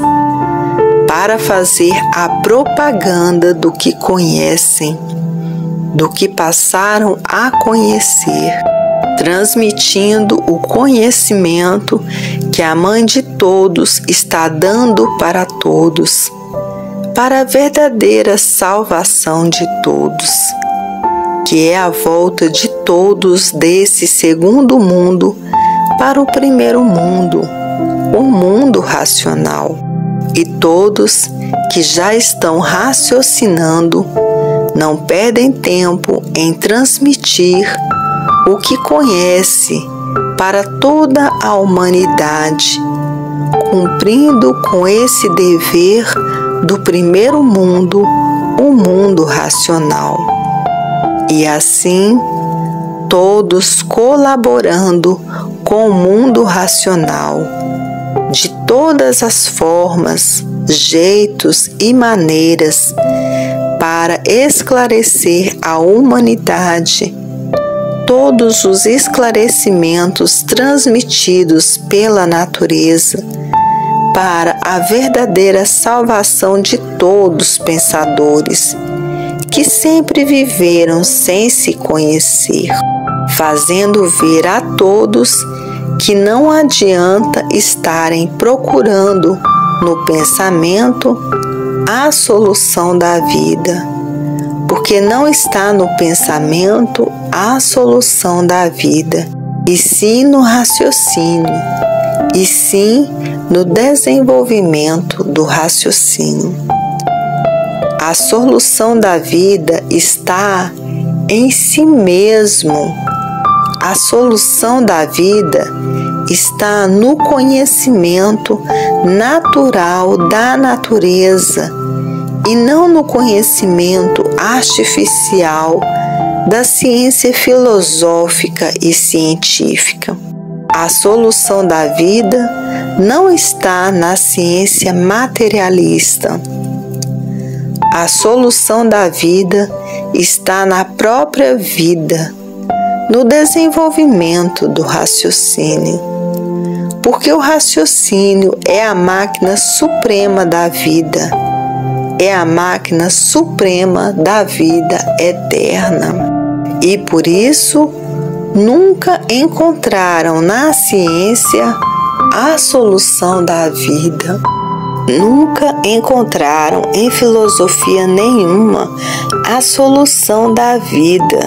para fazer a propaganda do que conhecem, do que passaram a conhecer, transmitindo o conhecimento que a Mãe de todos está dando para todos, para a verdadeira salvação de todos, que é a volta de todos desse segundo mundo para o primeiro mundo, o mundo racional. E todos que já estão raciocinando não perdem tempo em transmitir o que conhece para toda a humanidade, cumprindo com esse dever do primeiro mundo, o mundo racional. E assim, todos colaborando com o mundo racional, de todas as formas, jeitos e maneiras, para esclarecer a humanidade todos os esclarecimentos transmitidos pela natureza para a verdadeira salvação de todos os pensadores que sempre viveram sem se conhecer, fazendo ver a todos que não adianta estarem procurando no pensamento a solução da vida, porque não está no pensamento a solução da vida, e sim no raciocínio, e sim no desenvolvimento do raciocínio. A solução da vida está em si mesmo. A solução da vida está no conhecimento natural da natureza e não no conhecimento artificial da ciência filosófica e científica. A solução da vida não está na ciência materialista. A solução da vida está na própria vida, no desenvolvimento do raciocínio, porque o raciocínio é a máquina suprema da vida, é a máquina suprema da vida eterna. E por isso, nunca encontraram na ciência a solução da vida. Nunca encontraram em filosofia nenhuma a solução da vida.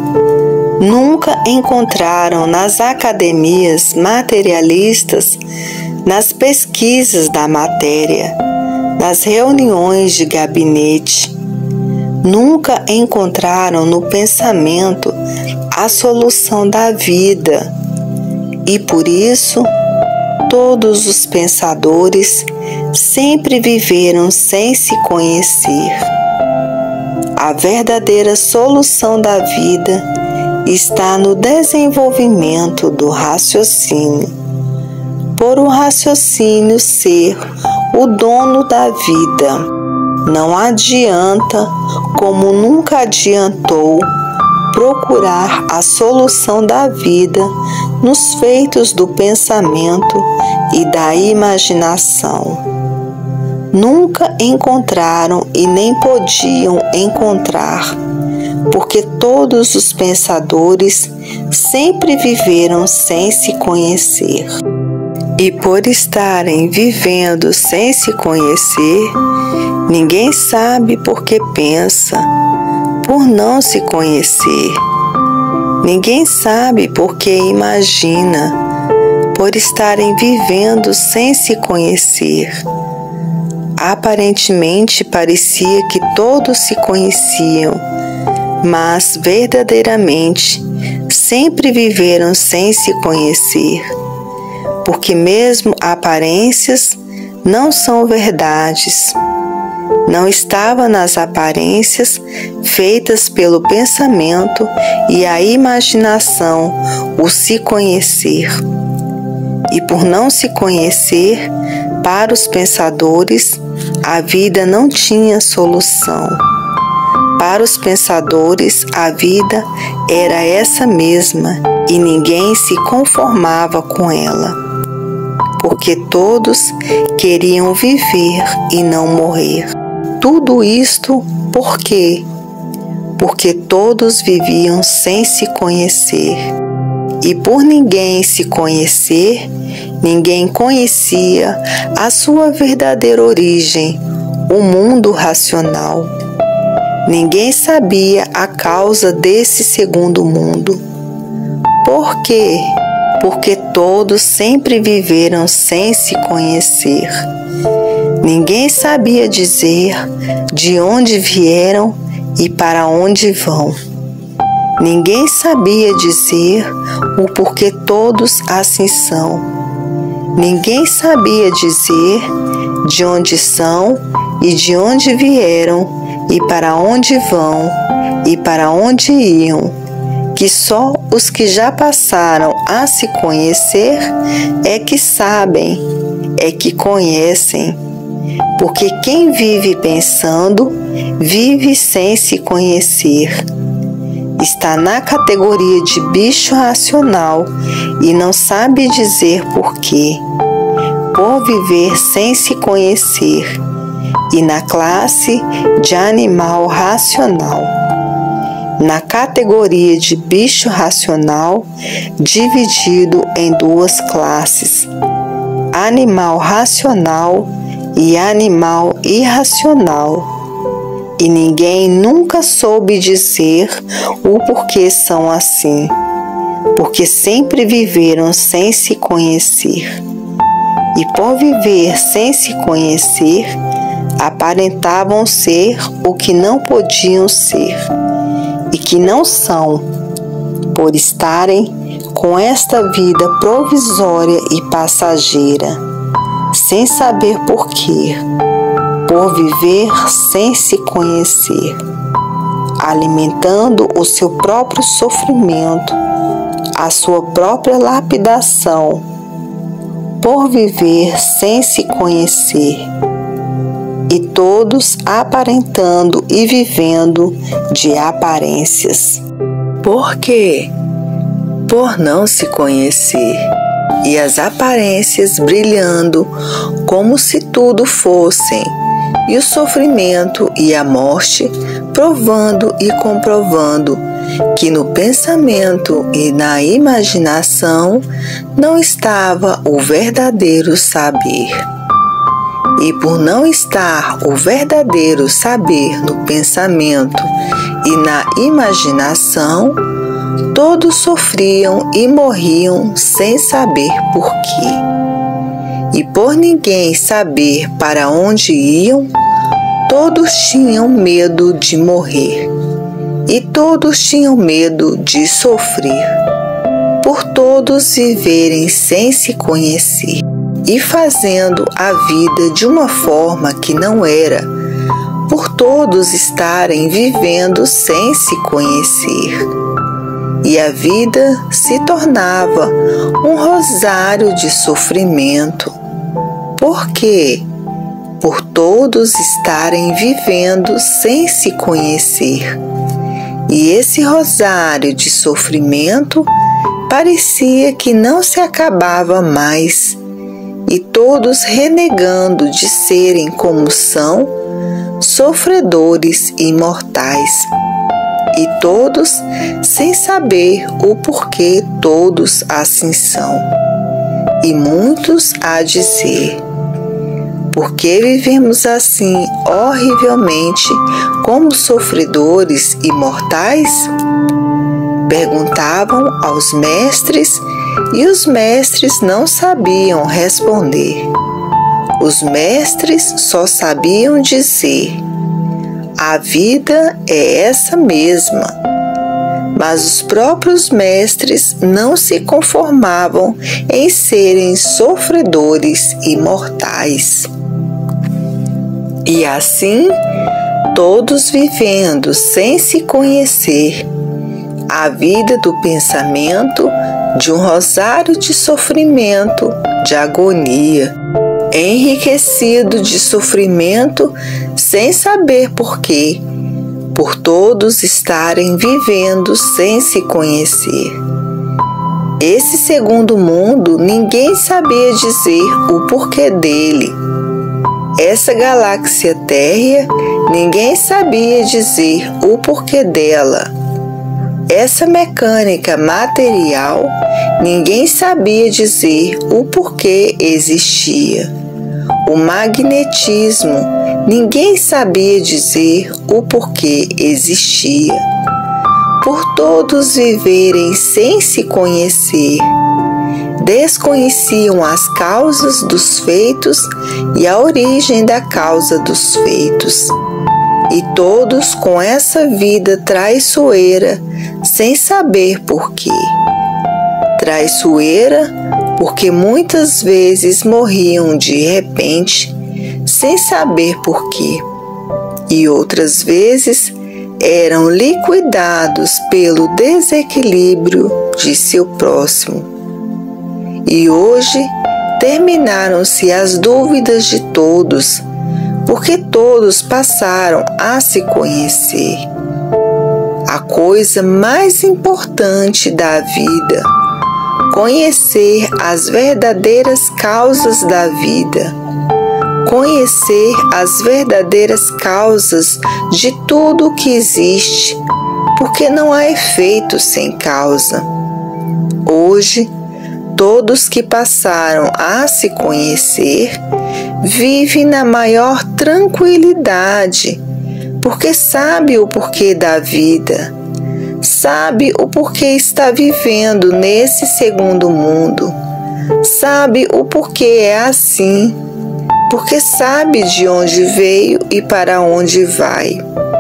Nunca encontraram nas academias materialistas, nas pesquisas da matéria, nas reuniões de gabinete. Nunca encontraram no pensamento a solução da vida. E por isso, todos os pensadores sempre viveram sem se conhecer. A verdadeira solução da vida está no desenvolvimento do raciocínio, por o raciocínio ser o dono da vida. Não adianta, como nunca adiantou, procurar a solução da vida nos feitos do pensamento e da imaginação. Nunca encontraram e nem podiam encontrar, porque todos os pensadores sempre viveram sem se conhecer. E por estarem vivendo sem se conhecer, ninguém sabe por que pensa, por não se conhecer. Ninguém sabe por que imagina, por estarem vivendo sem se conhecer. Aparentemente parecia que todos se conheciam, mas verdadeiramente sempre viveram sem se conhecer, porque mesmo aparências não são verdades. Não estava nas aparências feitas pelo pensamento e a imaginação o se conhecer. E por não se conhecer, para os pensadores, a vida não tinha solução. Para os pensadores, a vida era essa mesma e ninguém se conformava com ela, porque todos queriam viver e não morrer. Tudo isto por quê? Porque todos viviam sem se conhecer. E por ninguém se conhecer, ninguém conhecia a sua verdadeira origem, o mundo racional. Ninguém sabia a causa desse segundo mundo. Por quê? Porque todos sempre viveram sem se conhecer. Ninguém sabia dizer de onde vieram e para onde vão. Ninguém sabia dizer o porquê todos assim são. Ninguém sabia dizer de onde são e de onde vieram e para onde vão e para onde iam, que só os que já passaram a se conhecer é que sabem, é que conhecem. Porque quem vive pensando, vive sem se conhecer. Está na categoria de bicho racional e não sabe dizer por quê, por viver sem se conhecer, e na classe de animal racional. Na categoria de bicho racional, dividido em duas classes, animal racional e animal irracional. E ninguém nunca soube dizer o porquê são assim, porque sempre viveram sem se conhecer. E por viver sem se conhecer, aparentavam ser o que não podiam ser e que não são, por estarem com esta vida provisória e passageira, sem saber porquê, por viver sem se conhecer, alimentando o seu próprio sofrimento, a sua própria lapidação, por viver sem se conhecer, e todos aparentando e vivendo de aparências. Por quê? Por não se conhecer, e as aparências brilhando como se tudo fossem, e o sofrimento e a morte provando e comprovando que no pensamento e na imaginação não estava o verdadeiro saber. E por não estar o verdadeiro saber no pensamento e na imaginação, todos sofriam e morriam sem saber por quê. E por ninguém saber para onde iam, todos tinham medo de morrer. E todos tinham medo de sofrer, por todos viverem sem se conhecer e fazendo a vida de uma forma que não era, por todos estarem vivendo sem se conhecer. E a vida se tornava um rosário de sofrimento. Por quê? Por todos estarem vivendo sem se conhecer. E esse rosário de sofrimento parecia que não se acabava mais, e todos renegando de serem como são, sofredores e mortais, e todos sem saber o porquê todos assim são. E muitos a dizer: por que vivemos assim horrivelmente como sofredores e mortais? Perguntavam aos mestres, e os mestres não sabiam responder. Os mestres só sabiam dizer: a vida é essa mesma. Mas os próprios mestres não se conformavam em serem sofredores e mortais. E assim, todos vivendo sem se conhecer, a vida do pensamento de um rosário de sofrimento, de agonia, enriquecido de sofrimento sem saber porquê, por todos estarem vivendo sem se conhecer. Esse segundo mundo ninguém sabia dizer o porquê dele. Essa galáxia térrea ninguém sabia dizer o porquê dela. Essa mecânica material ninguém sabia dizer o porquê existia. O magnetismo ninguém sabia dizer o porquê existia. Por todos viverem sem se conhecer, desconheciam as causas dos feitos e a origem da causa dos feitos. E todos com essa vida traiçoeira, sem saber porquê. Traiçoeira porque muitas vezes morriam de repente, sem saber porquê. E outras vezes eram liquidados pelo desequilíbrio de seu próximo. E hoje terminaram-se as dúvidas de todos, porque todos passaram a se conhecer. A coisa mais importante da vida, conhecer as verdadeiras causas da vida, conhecer as verdadeiras causas de tudo o que existe, porque não há efeito sem causa. Hoje, todos que passaram a se conhecer vivem na maior tranquilidade, porque sabe o porquê da vida, sabe o porquê está vivendo nesse segundo mundo, sabe o porquê é assim, porque sabe de onde veio e para onde vai.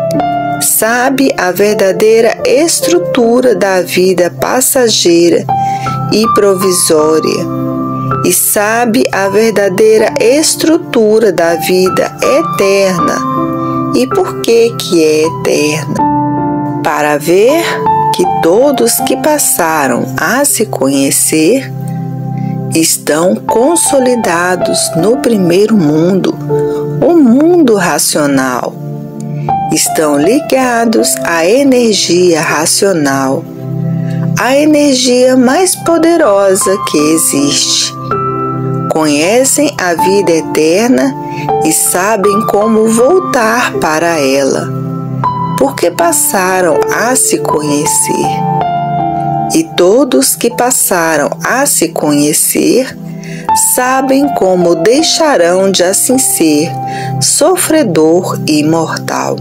Sabe a verdadeira estrutura da vida passageira e provisória, e sabe a verdadeira estrutura da vida eterna. E por que é eterna? Para ver que todos que passaram a se conhecer estão consolidados no primeiro mundo, o mundo racional. Estão ligados à energia racional, a energia mais poderosa que existe. Conhecem a vida eterna e sabem como voltar para ela, porque passaram a se conhecer. E todos que passaram a se conhecer sabem como deixarão de assim ser sofredor e mortal.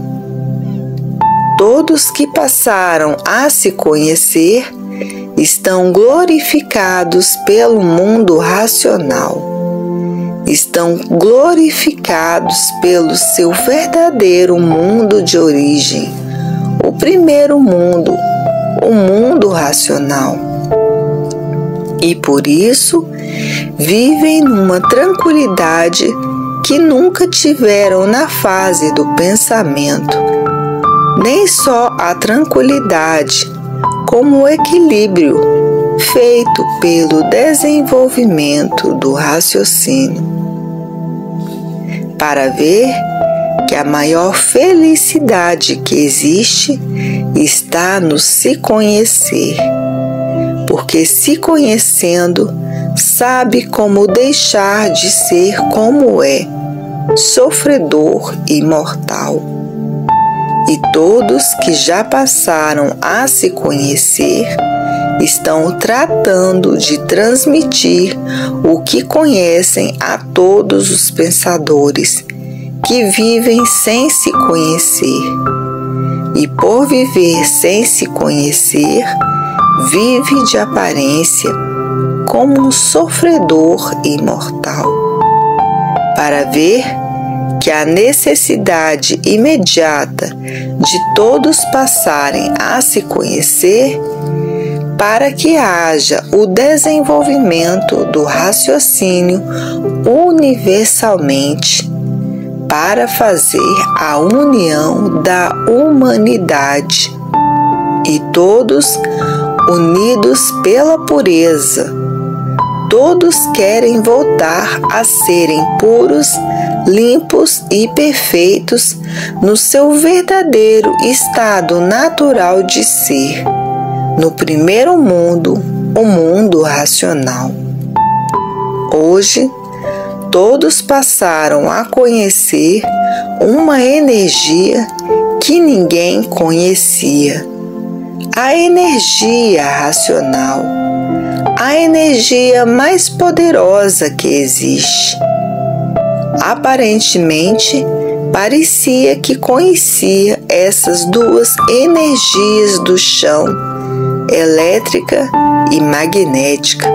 Todos que passaram a se conhecer estão glorificados pelo mundo racional. Estão glorificados pelo seu verdadeiro mundo de origem, o primeiro mundo, o mundo racional. E por isso vivem numa tranquilidade que nunca tiveram na fase do pensamento. Nem só a tranquilidade, como o equilíbrio feito pelo desenvolvimento do raciocínio. Para ver que a maior felicidade que existe está no se conhecer, porque se conhecendo sabe como deixar de ser como é, sofredor e mortal. E todos que já passaram a se conhecer estão tratando de transmitir o que conhecem a todos os pensadores que vivem sem se conhecer. E por viver sem se conhecer, vive de aparência como um sofredor imortal. Para ver que a necessidade imediata de todos passarem a se conhecer, para que haja o desenvolvimento do raciocínio universalmente, para fazer a união da humanidade, e todos unidos pela pureza. Todos querem voltar a serem puros, limpos e perfeitos no seu verdadeiro estado natural de ser, no primeiro mundo, o mundo racional. Hoje, todos passaram a conhecer uma energia que ninguém conhecia, a energia racional, a energia mais poderosa que existe. Aparentemente, parecia que conhecia essas duas energias do chão, elétrica e magnética.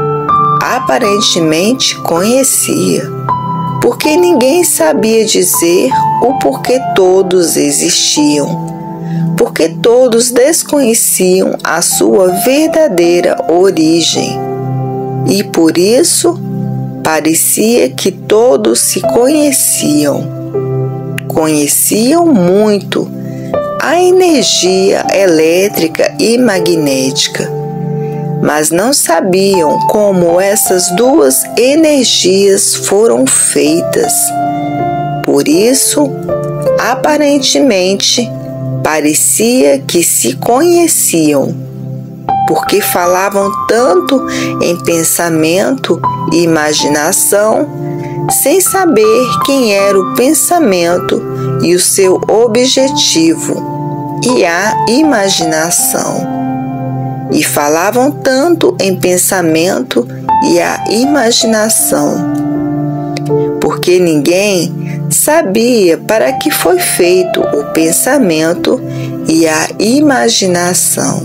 Aparentemente conhecia, porque ninguém sabia dizer o porquê todos existiam, porque todos desconheciam a sua verdadeira origem, e por isso parecia que todos se conheciam. Conheciam muito a energia elétrica e magnética, mas não sabiam como essas duas energias foram feitas. Por isso, aparentemente, parecia que se conheciam, porque falavam tanto em pensamento e imaginação, sem saber quem era o pensamento e o seu objetivo, e a imaginação. E falavam tanto em pensamento e a imaginação, porque ninguém sabia para que foi feito o pensamento e a imaginação.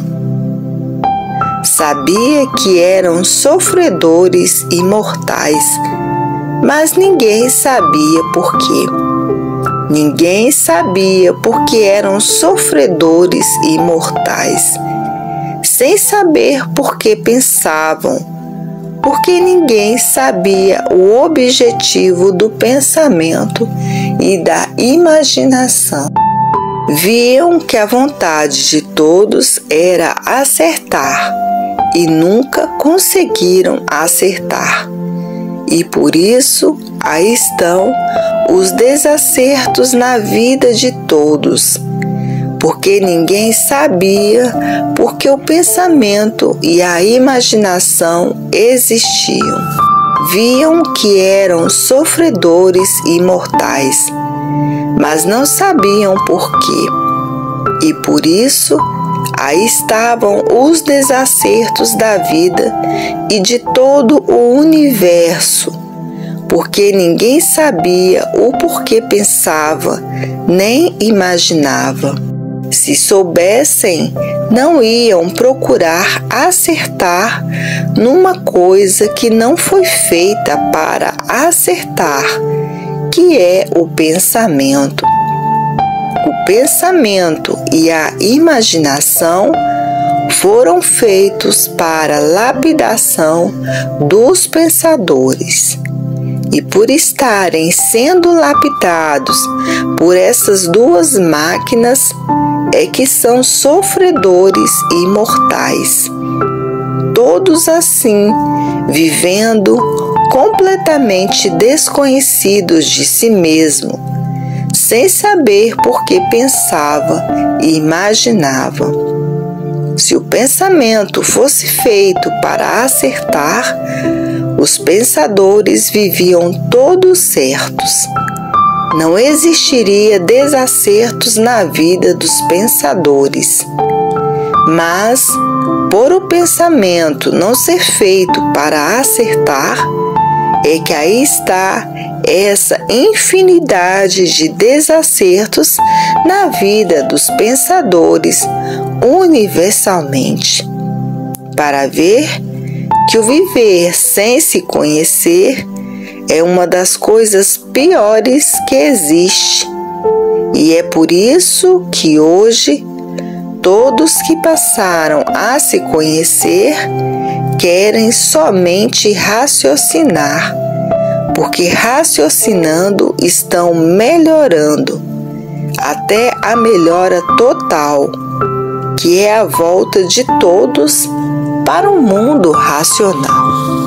Sabia que eram sofredores imortais, mas ninguém sabia por quê. Ninguém sabia por que eram sofredores imortais, sem saber por que pensavam, porque ninguém sabia o objetivo do pensamento e da imaginação. Viam que a vontade de todos era acertar e nunca conseguiram acertar. E por isso aí estão os desacertos na vida de todos, porque ninguém sabia porque o pensamento e a imaginação existiam. Viam que eram sofredores imortais, mas não sabiam por quê. E por isso aí estavam os desacertos da vida e de todo o universo, porque ninguém sabia o porquê pensava, nem imaginava. Se soubessem, não iam procurar acertar numa coisa que não foi feita para acertar, que é o pensamento. O pensamento e a imaginação foram feitos para lapidação dos pensadores. E por estarem sendo lapidados por essas duas máquinas, é que são sofredores imortais. Todos assim, vivendo completamente desconhecidos de si mesmo, sem saber por que pensava e imaginava. Se o pensamento fosse feito para acertar, os pensadores viviam todos certos. Não existiria desacertos na vida dos pensadores. Mas, por o pensamento não ser feito para acertar, é que aí está essa infinidade de desacertos na vida dos pensadores universalmente. Para ver que o viver sem se conhecer é uma das coisas piores que existe. E é por isso que hoje todos que passaram a se conhecer querem somente raciocinar, porque raciocinando estão melhorando até a melhora total, que é a volta de todos para um mundo racional.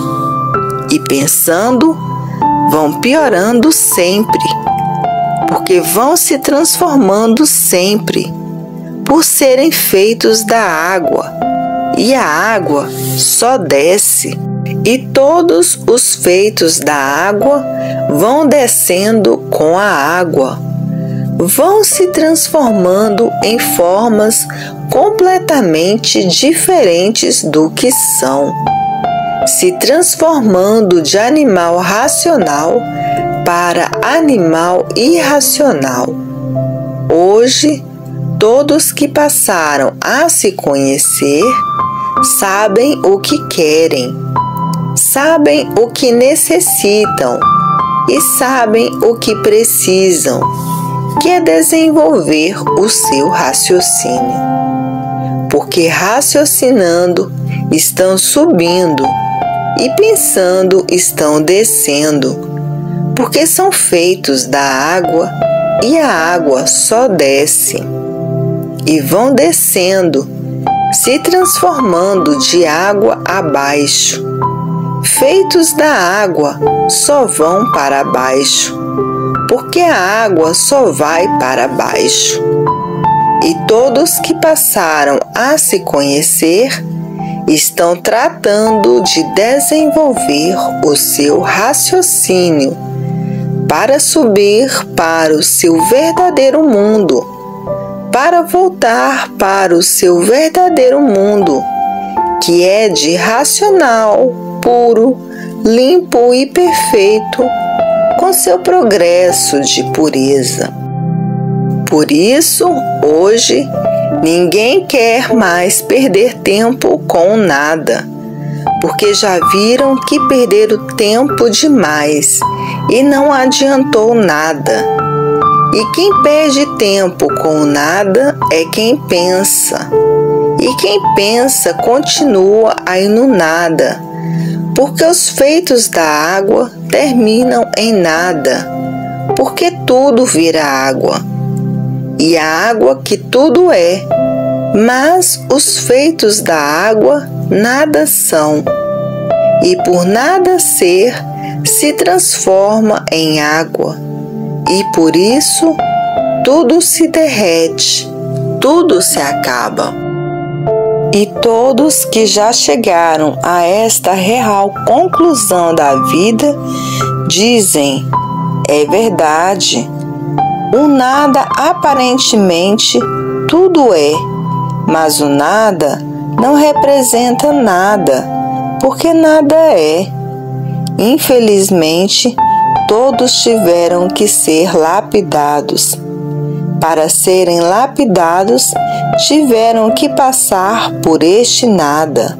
E pensando, vão piorando sempre, porque vão se transformando sempre, por serem feitos da água, e a água só desce, e todos os feitos da água vão descendo com a água, vão se transformando em formas completamente diferentes do que são, se transformando de animal racional para animal irracional. Hoje, todos que passaram a se conhecer sabem o que querem, sabem o que necessitam e sabem o que precisam, que é desenvolver o seu raciocínio. Porque raciocinando estão subindo e pensando estão descendo, porque são feitos da água e a água só desce. E vão descendo, se transformando de água abaixo. Feitos da água, só vão para baixo, porque a água só vai para baixo. E todos que passaram a se conhecer estão tratando de desenvolver o seu raciocínio para subir para o seu verdadeiro mundo, para voltar para o seu verdadeiro mundo, que é de racional, puro, limpo e perfeito, com seu progresso de pureza. Por isso, hoje, ninguém quer mais perder tempo com nada, porque já viram que perderam tempo demais e não adiantou nada. E quem perde tempo com nada é quem pensa. E quem pensa continua aí no nada, porque os feitos da água terminam em nada, porque tudo vira água. E a água que tudo é, mas os feitos da água nada são. E por nada ser, se transforma em água. E por isso, tudo se derrete, tudo se acaba. E todos que já chegaram a esta real conclusão da vida, dizem, é verdade, o nada aparentemente tudo é, mas o nada não representa nada, porque nada é. Infelizmente, todos tiveram que ser lapidados. Para serem lapidados, tiveram que passar por este nada.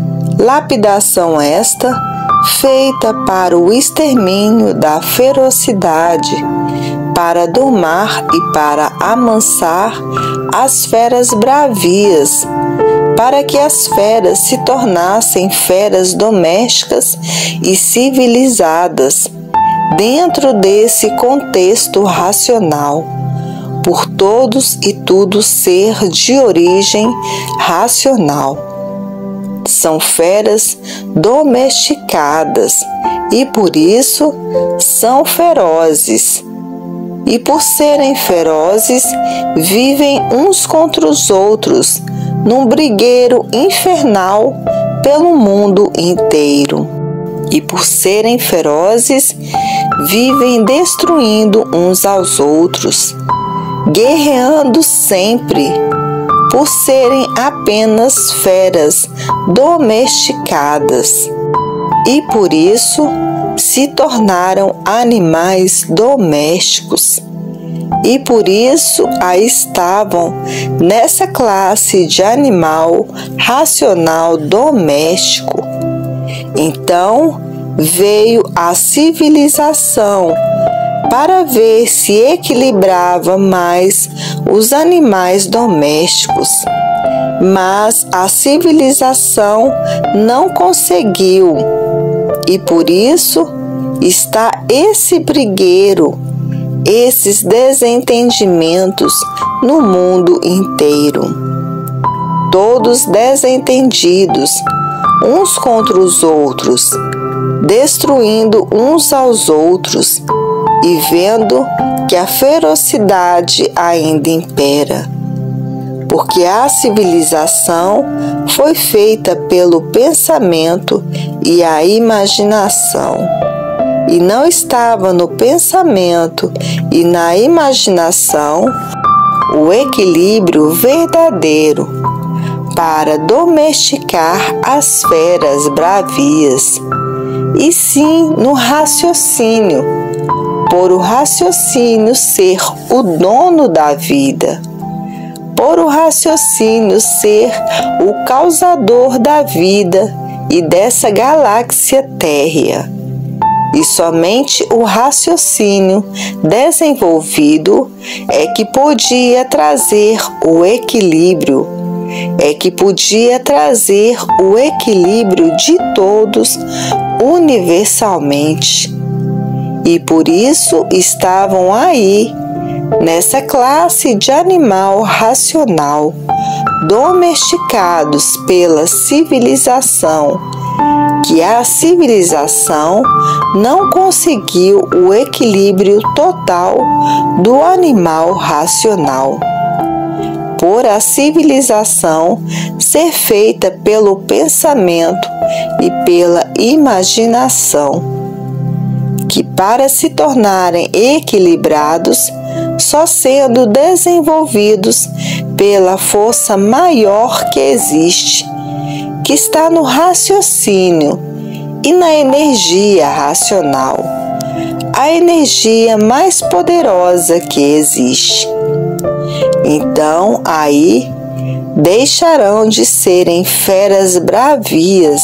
Lapidação esta, feita para o extermínio da ferocidade, para domar e para amansar as feras bravias, para que as feras se tornassem feras domésticas e civilizadas, dentro desse contexto racional, por todos e tudo ser de origem racional. São feras domesticadas e por isso são ferozes. E por serem ferozes, vivem uns contra os outros, num brigueiro infernal pelo mundo inteiro. e por serem ferozes, vivem destruindo uns aos outros, guerreando sempre, por serem apenas feras domesticadas, e por isso se tornaram animais domésticos. E por isso aí estavam nessa classe de animal racional doméstico. Então veio a civilização para ver se equilibrava mais os animais domésticos. Mas a civilização não conseguiu, e por isso está esse brigueiro, esses desentendimentos no mundo inteiro. Todos desentendidos, uns contra os outros, destruindo uns aos outros e vendo que a ferocidade ainda impera. Porque a civilização foi feita pelo pensamento e a imaginação, e não estava no pensamento e na imaginação o equilíbrio verdadeiro para domesticar as feras bravias, e sim no raciocínio, por o raciocínio ser o dono da vida, por o raciocínio ser o causador da vida e dessa galáxia térrea. E somente o raciocínio desenvolvido é que podia trazer o equilíbrio, de todos universalmente. E por isso estavam aí, nessa classe de animal racional, domesticados pela civilização, que a civilização não conseguiu o equilíbrio total do animal racional. Por a civilização ser feita pelo pensamento e pela imaginação, que para se tornarem equilibrados, só sendo desenvolvidos pela força maior que existe, que está no raciocínio e na energia racional, a energia mais poderosa que existe. Então, aí, deixarão de serem feras bravias,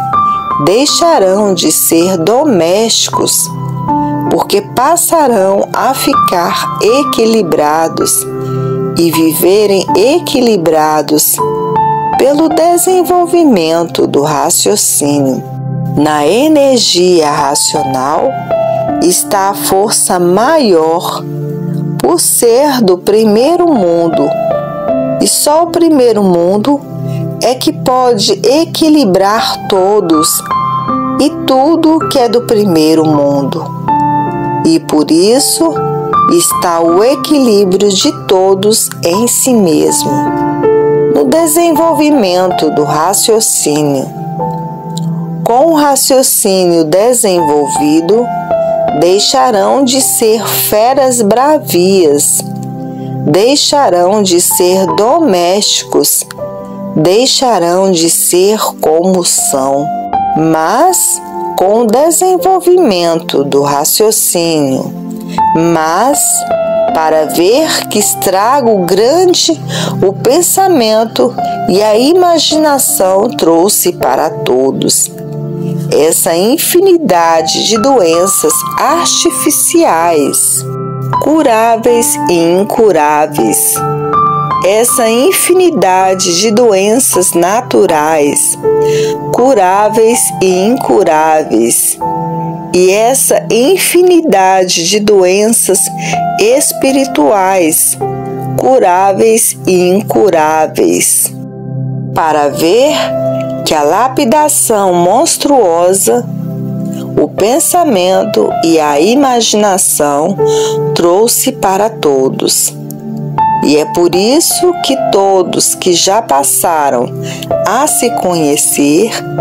deixarão de ser domésticos, porque passarão a ficar equilibrados e viverem equilibrados pelo desenvolvimento do raciocínio. Na energia racional está a força maior, por ser do primeiro mundo, e só o primeiro mundo é que pode equilibrar todos e tudo que é do primeiro mundo. E por isso está o equilíbrio de todos em si mesmo, no desenvolvimento do raciocínio. Com o raciocínio desenvolvido, deixarão de ser feras bravias, deixarão de ser domésticos, deixarão de ser como são. Mas com o desenvolvimento do raciocínio, mas para ver que estrago grande o pensamento e a imaginação trouxe para todos. Essa infinidade de doenças artificiais, curáveis e incuráveis. Essa infinidade de doenças naturais, curáveis e incuráveis. E essa infinidade de doenças espirituais, curáveis e incuráveis. Para ver que a lapidação monstruosa, o pensamento e a imaginação trouxe para todos. E é por isso que todos que já passaram a se conhecer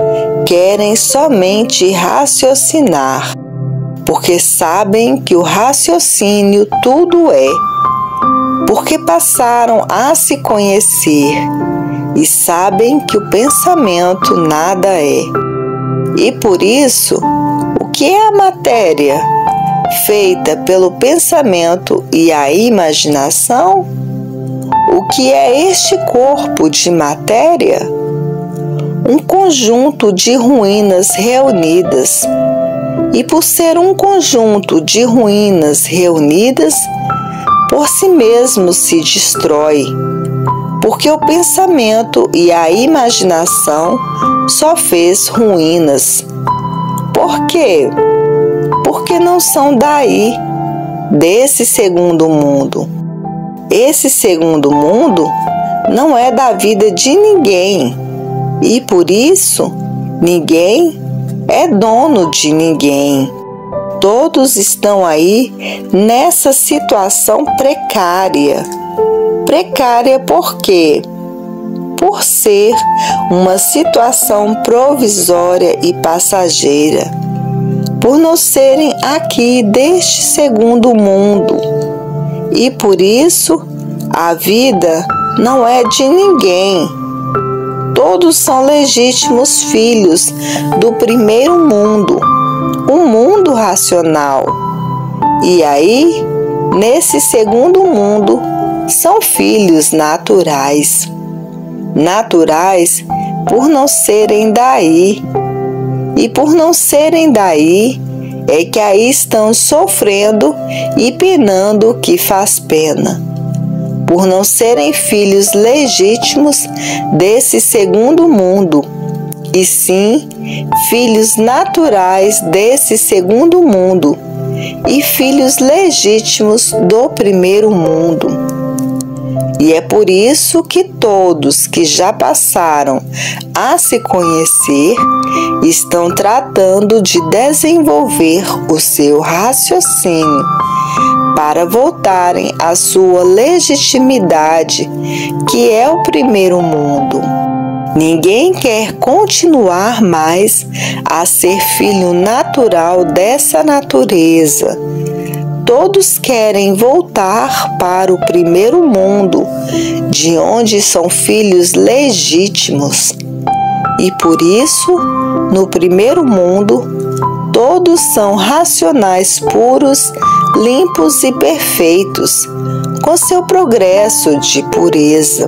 querem somente raciocinar, porque sabem que o raciocínio tudo é, porque passaram a se conhecer e sabem que o pensamento nada é. E por isso, o que é a matéria, feita pelo pensamento e a imaginação? O que é este corpo de matéria? Um conjunto de ruínas reunidas. E por ser um conjunto de ruínas reunidas, por si mesmo se destrói, porque o pensamento e a imaginação só fez ruínas. Por quê? Porque não são daí, desse segundo mundo. Esse segundo mundo não é da vida de ninguém, e por isso ninguém é dono de ninguém. Todos estão aí nessa situação precária. Precária por quê? Por ser uma situação provisória e passageira. Por não serem aqui deste segundo mundo. E por isso, a vida não é de ninguém. Todos são legítimos filhos do primeiro mundo, o mundo racional. E aí, nesse segundo mundo, são filhos naturais. Naturais por não serem daí. E por não serem daí, é que aí estão sofrendo e penando que faz pena. Por não serem filhos legítimos desse segundo mundo, e sim filhos naturais desse segundo mundo e filhos legítimos do primeiro mundo. E é por isso que todos que já passaram a se conhecer estão tratando de desenvolver o seu raciocínio para voltarem à sua legitimidade, que é o primeiro mundo. Ninguém quer continuar mais a ser filho natural dessa natureza. Todos querem voltar para o primeiro mundo, de onde são filhos legítimos. E por isso, no primeiro mundo, todos são racionais puros, limpos e perfeitos, com seu progresso de pureza.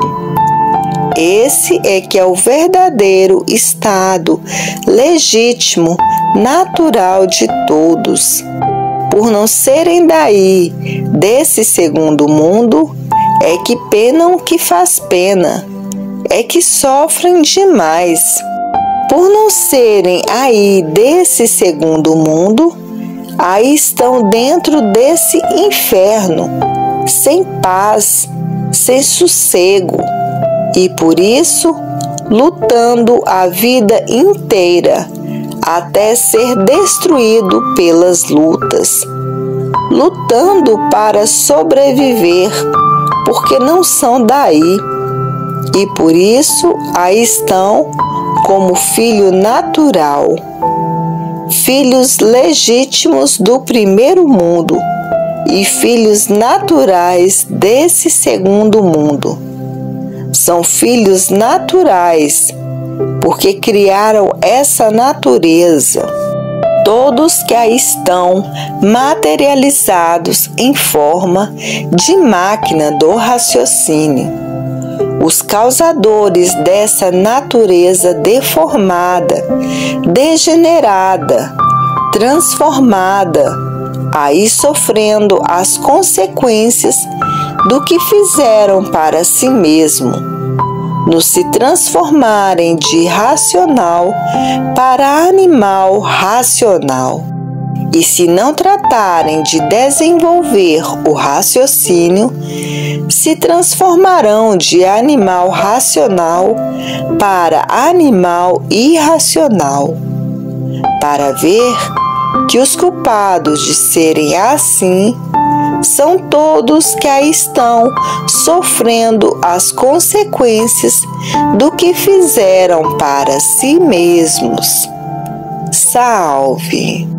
Esse é que é o verdadeiro estado legítimo, natural de todos. Por não serem daí, desse segundo mundo, é que penam que faz pena, é que sofrem demais. Por não serem aí desse segundo mundo, aí estão dentro desse inferno, sem paz, sem sossego, e por isso lutando a vida inteira, até ser destruído pelas lutas, lutando para sobreviver, porque não são daí, e por isso aí estão como filho natural, filhos legítimos do primeiro mundo e filhos naturais desse segundo mundo. São filhos naturais, porque criaram essa natureza. Todos que aí estão materializados em forma de máquina do raciocínio. Os causadores dessa natureza deformada, degenerada, transformada, aí sofrendo as consequências do que fizeram para si mesmo, no se transformarem de racional para animal racional. E se não tratarem de desenvolver o raciocínio, se transformarão de animal racional para animal irracional. Para ver que os culpados de serem assim são todos que aí estão sofrendo as consequências do que fizeram para si mesmos. Salve!